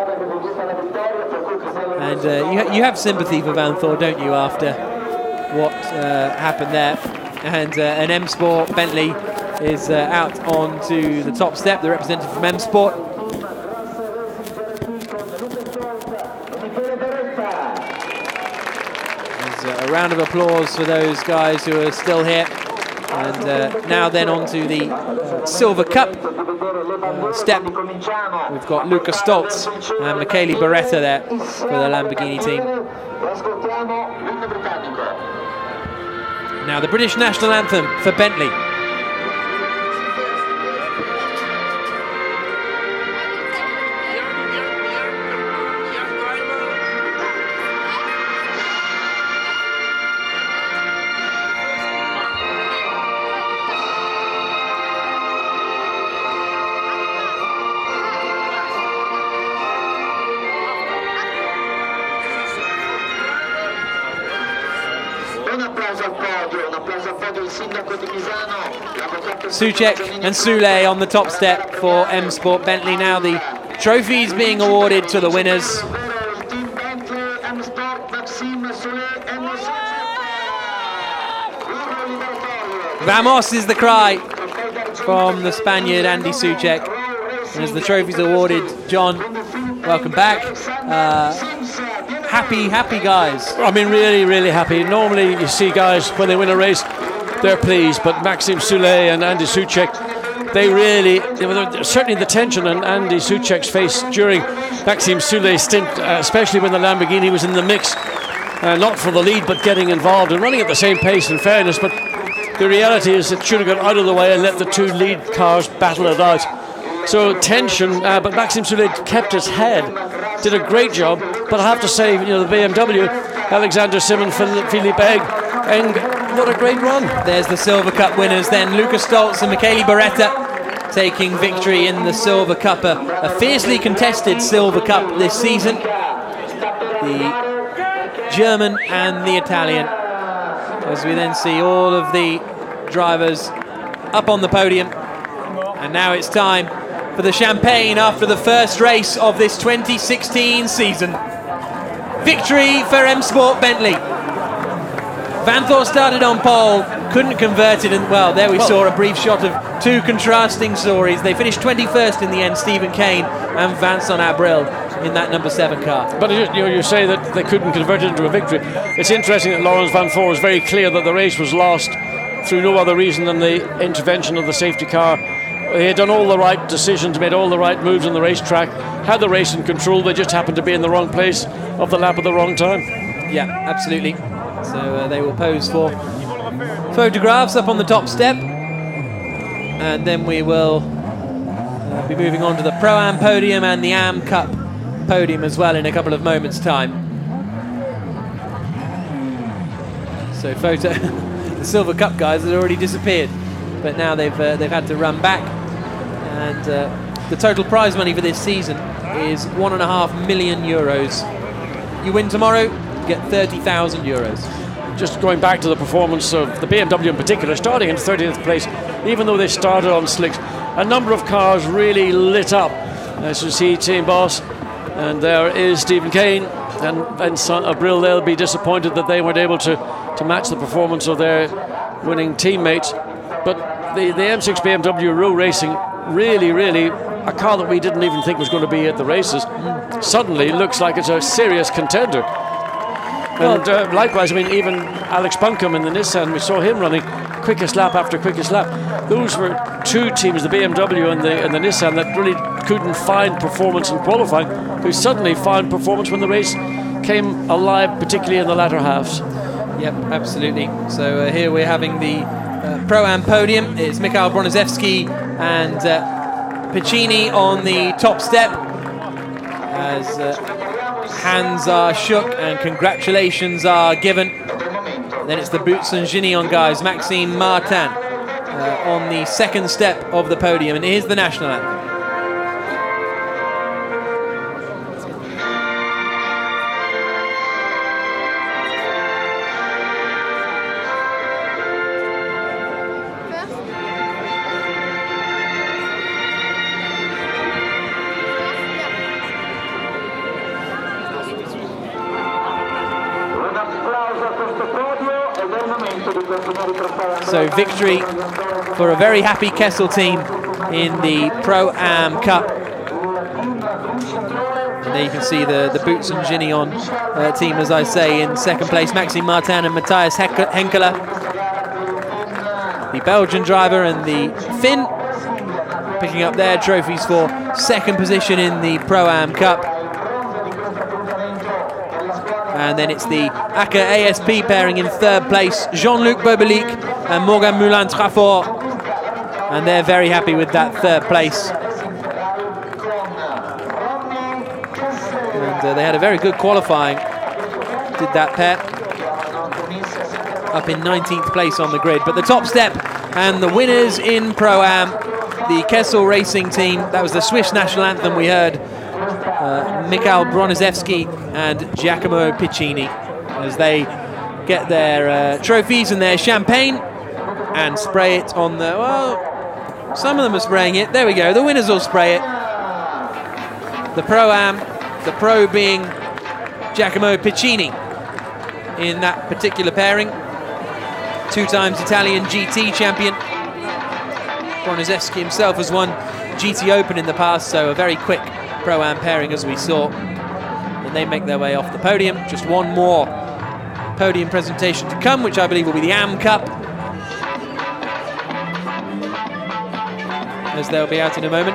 And uh, you, ha you have sympathy for Van Thor, don't you, after what uh, happened there? And uh, an M Sport Bentley is uh, out onto the top step, the representative from M Sport. There's uh, a round of applause for those guys who are still here. And uh, now then onto the uh, Silver Cup uh, step. We've got Luca Stoltz and Michele Beretta there for the Lamborghini team. Now the British national anthem for Bentley. Soucek and Soule on the top step for M Sport Bentley. Now the trophies being awarded to the winners. Vamos is the cry from the Spaniard Andy Soucek. And as the trophies awarded, John, welcome back. Uh, happy, happy guys. I mean, really, really happy. Normally you see guys, when they win a race, they're pleased, but Maxime Soule and Andy Soucek, they really, they were, certainly the tension on Andy Soucek's face during Maxime Soule's stint, uh, especially when the Lamborghini was in the mix, uh, not for the lead, but getting involved and running at the same pace, in fairness, but the reality is it should have gone out of the way and let the two lead cars battle it out. So tension, uh, but Maxime Soule kept his head, did a great job, but I have to say, you know, the B M W, Alexander Simon, Philippe Egg, and what a great run. There's the Silver Cup winners then, Lucas Stoltz and Michele Beretta taking victory in the Silver Cup, a, a fiercely contested Silver Cup this season. The German and the Italian, as we then see all of the drivers up on the podium. And now it's time for the champagne after the first race of this twenty sixteen season. Victory for M Sport Bentley. Vanthoor started on pole, couldn't convert it, and well, there we well, saw a brief shot of two contrasting stories. They finished twenty-first in the end, Stephen Kane and Vincent Abril in that number seven car. But you, know, you say that they couldn't convert it into a victory. It's interesting that Laurens Vanthoor was very clear that the race was lost through no other reason than the intervention of the safety car. He had done all the right decisions, made all the right moves on the racetrack, had the race in control, they just happened to be in the wrong place of the lap at the wrong time. Yeah, absolutely. So uh, they will pose for photographs up on the top step, and then we will uh, be moving on to the Pro-Am podium and the A M Cup podium as well in a couple of moments' time. So photo, the Silver Cup guys had already disappeared, but now they've uh, they've had to run back, and uh, the total prize money for this season is one and a half million euros. You win tomorrow, you get thirty thousand euros. Just going back to the performance of the B M W in particular, starting in thirtieth place, even though they started on slicks, a number of cars really lit up. As you see, Team Boss, and there is Stephen Kane and Vincent Abril. They'll be disappointed that they weren't able to, to match the performance of their winning teammates. But the, the M six B M W Row Racing, really, really, a car that we didn't even think was going to be at the races, suddenly looks like it's a serious contender. And uh, likewise, I mean, even Alex Buncombe in the Nissan, we saw him running quickest lap after quickest lap. Those were two teams, the B M W and the, and the Nissan, that really couldn't find performance in qualifying, who suddenly found performance when the race came alive, particularly in the latter halves. Yep, absolutely. So uh, here we're having the uh, Pro-Am podium. It's Mikhail Broniszewski and uh, Piccini on the top step, as uh, hands are shook and congratulations are given. Then it's the Boots and Gignon guys, Maxime Martin uh, on the second step of the podium, and here's the national anthem. So victory for a very happy Kessel team in the Pro-Am Cup. And there you can see the, the Boots and Gignon uh, team, as I say, in second place. Maxime Martin and Matthias Henkeler, the Belgian driver, and the Finn picking up their trophies for second position in the Pro-Am Cup. And then it's the A C A A S P pairing in third place, Jean-Luc Bobelic and Morgan Moulin-Trafort. And they're very happy with that third place. And uh, they had a very good qualifying, did that pair. Up in nineteenth place on the grid. But the top step and the winners in Pro-Am, the Kessel Racing team. That was the Swiss national anthem we heard. Uh, Mikhail Broniszewski and Giacomo Piccini, as they get their uh, trophies and their champagne and spray it on the, well, some of them are spraying it. There we go, the winners will spray it. The Pro-Am, the Pro being Giacomo Piccini in that particular pairing. Two times Italian G T champion. Broniszewski himself has won G T Open in the past, so a very quick Pro-Am pairing as we saw. And they make their way off the podium. Just one more podium presentation to come, which I believe will be the A M Cup, as they'll be out in a moment.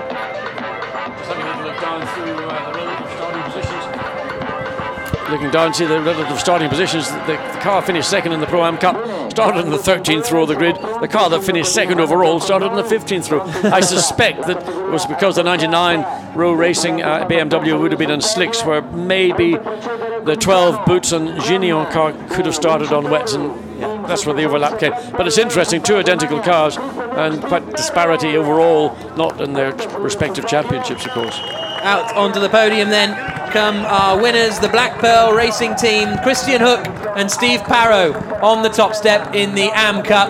Looking down, see the relative starting positions. The, the car finished second in the Pro-Am Cup, started in the thirteenth row of the grid. The car that finished second overall started in the fifteenth row. I suspect that it was because the ninety-nine row racing uh, B M W would have been on slicks, where maybe the twelve Boots and Gignon car could have started on wets, and yeah, that's where the overlap came. But it's interesting, two identical cars, and quite disparity overall, not in their respective championships, of course. Out onto the podium then come our winners, the Black Pearl Racing Team, Christian Hook and Steve Parrow on the top step in the A M Cup.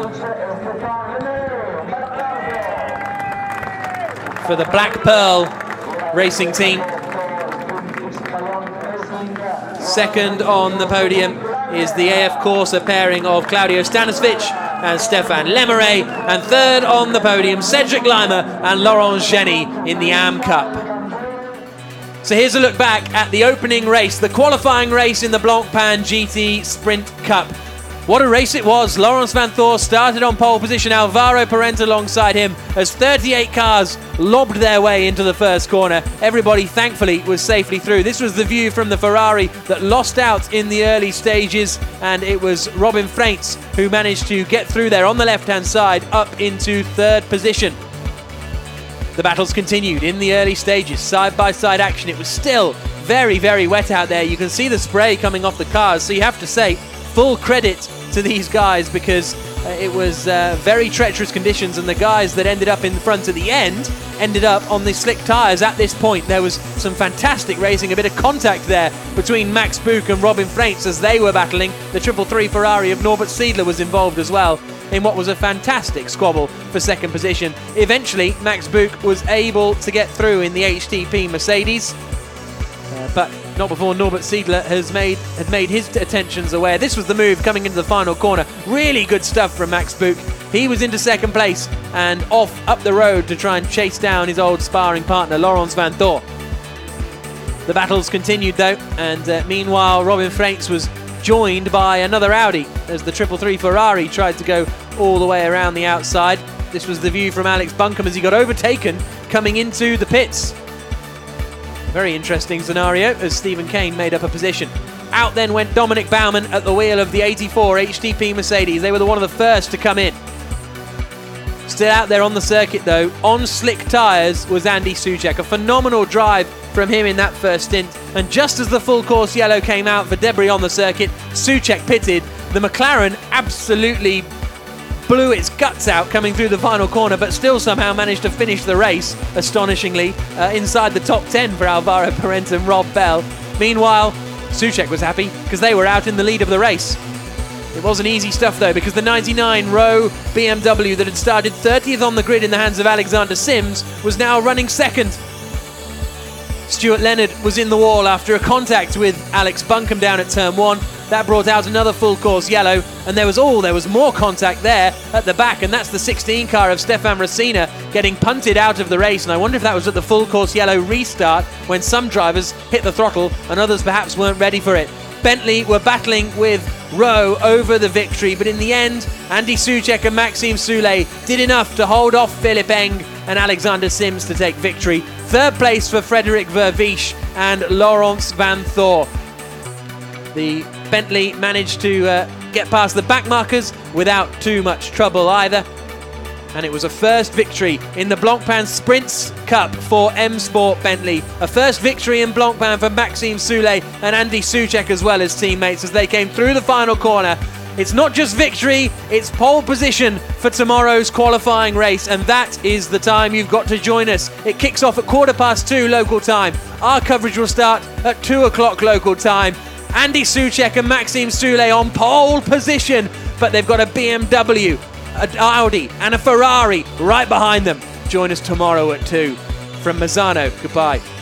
For the Black Pearl Racing Team. Second on the podium is the A F Corsa pairing of Claudio Stanisvich and Stefan Lemeray. And third on the podium, Cedric Lima and Laurent Geny in the A M Cup. So here's a look back at the opening race, the qualifying race in the Blancpain G T Sprint Cup. What a race it was. Laurens Vanthoor started on pole position, Alvaro Parente alongside him as thirty-eight cars lobbed their way into the first corner. Everybody, thankfully, was safely through. This was the view from the Ferrari that lost out in the early stages, and it was Robin Freins who managed to get through there on the left-hand side up into third position. The battles continued in the early stages, side-by-side action. It was still very, very wet out there. You can see the spray coming off the cars, so you have to say full credit to these guys, because uh, it was uh, very treacherous conditions, and the guys that ended up in front at the end ended up on the slick tyres at this point. There was some fantastic racing, a bit of contact there between Max Buch and Robin Freins as they were battling. The triple three Ferrari of Norbert Siedler was involved as well in what was a fantastic squabble for second position. Eventually, Max Buch was able to get through in the H T P Mercedes, uh, but not before Norbert Siedler has made had made his attentions aware. This was the move coming into the final corner. Really good stuff from Max Buch. He was into second place and off up the road to try and chase down his old sparring partner, Laurens Vanthoor. The battles continued though, and uh, meanwhile Robin Freins was joined by another Audi as the triple three Ferrari tried to go all the way around the outside. This was the view from Alex Buncombe as he got overtaken coming into the pits. Very interesting scenario as Stephen Kane made up a position. Out then went Dominic Baumann at the wheel of the eighty-four H T P Mercedes. They were the one of the first to come in. Still out there on the circuit though, on slick tyres was Andy Soucek. A phenomenal drive from him in that first stint. And just as the full course yellow came out for debris on the circuit, Soucek pitted. The McLaren absolutely blew its guts out coming through the final corner, but still somehow managed to finish the race, astonishingly, uh, inside the top ten for Alvaro Parente and Rob Bell. Meanwhile, Soucek was happy because they were out in the lead of the race. It wasn't easy stuff though, because the ninety-nine row B M W that had started thirtieth on the grid in the hands of Alexander Sims was now running second. Stuart Leonard was in the wall after a contact with Alex Buncombe down at turn one. That brought out another full course yellow, and there was all, oh, there was more contact there at the back, and that's the sixteen car of Stefan Racina getting punted out of the race. And I wonder if that was at the full course yellow restart when some drivers hit the throttle and others perhaps weren't ready for it. Bentley were battling with Rowe over the victory, but in the end, Andy Soucek and Maxime Soulet did enough to hold off Philippe Eng and Alexander Sims to take victory. Third place for Frederic Verviche and Laurens Vanthoor. The Bentley managed to uh, get past the back markers without too much trouble either. And it was a first victory in the Blancpain Sprints Cup for M Sport Bentley. A first victory in Blancpain for Maxime Soulet and Andy Soucek as well as teammates as they came through the final corner. It's not just victory, it's pole position for tomorrow's qualifying race, and that is the time you've got to join us. It kicks off at quarter past two local time. Our coverage will start at two o'clock local time. Andy Soucek and Maxime Soule on pole position, but they've got a B M W, an Audi and a Ferrari right behind them. Join us tomorrow at two. From Misano, goodbye.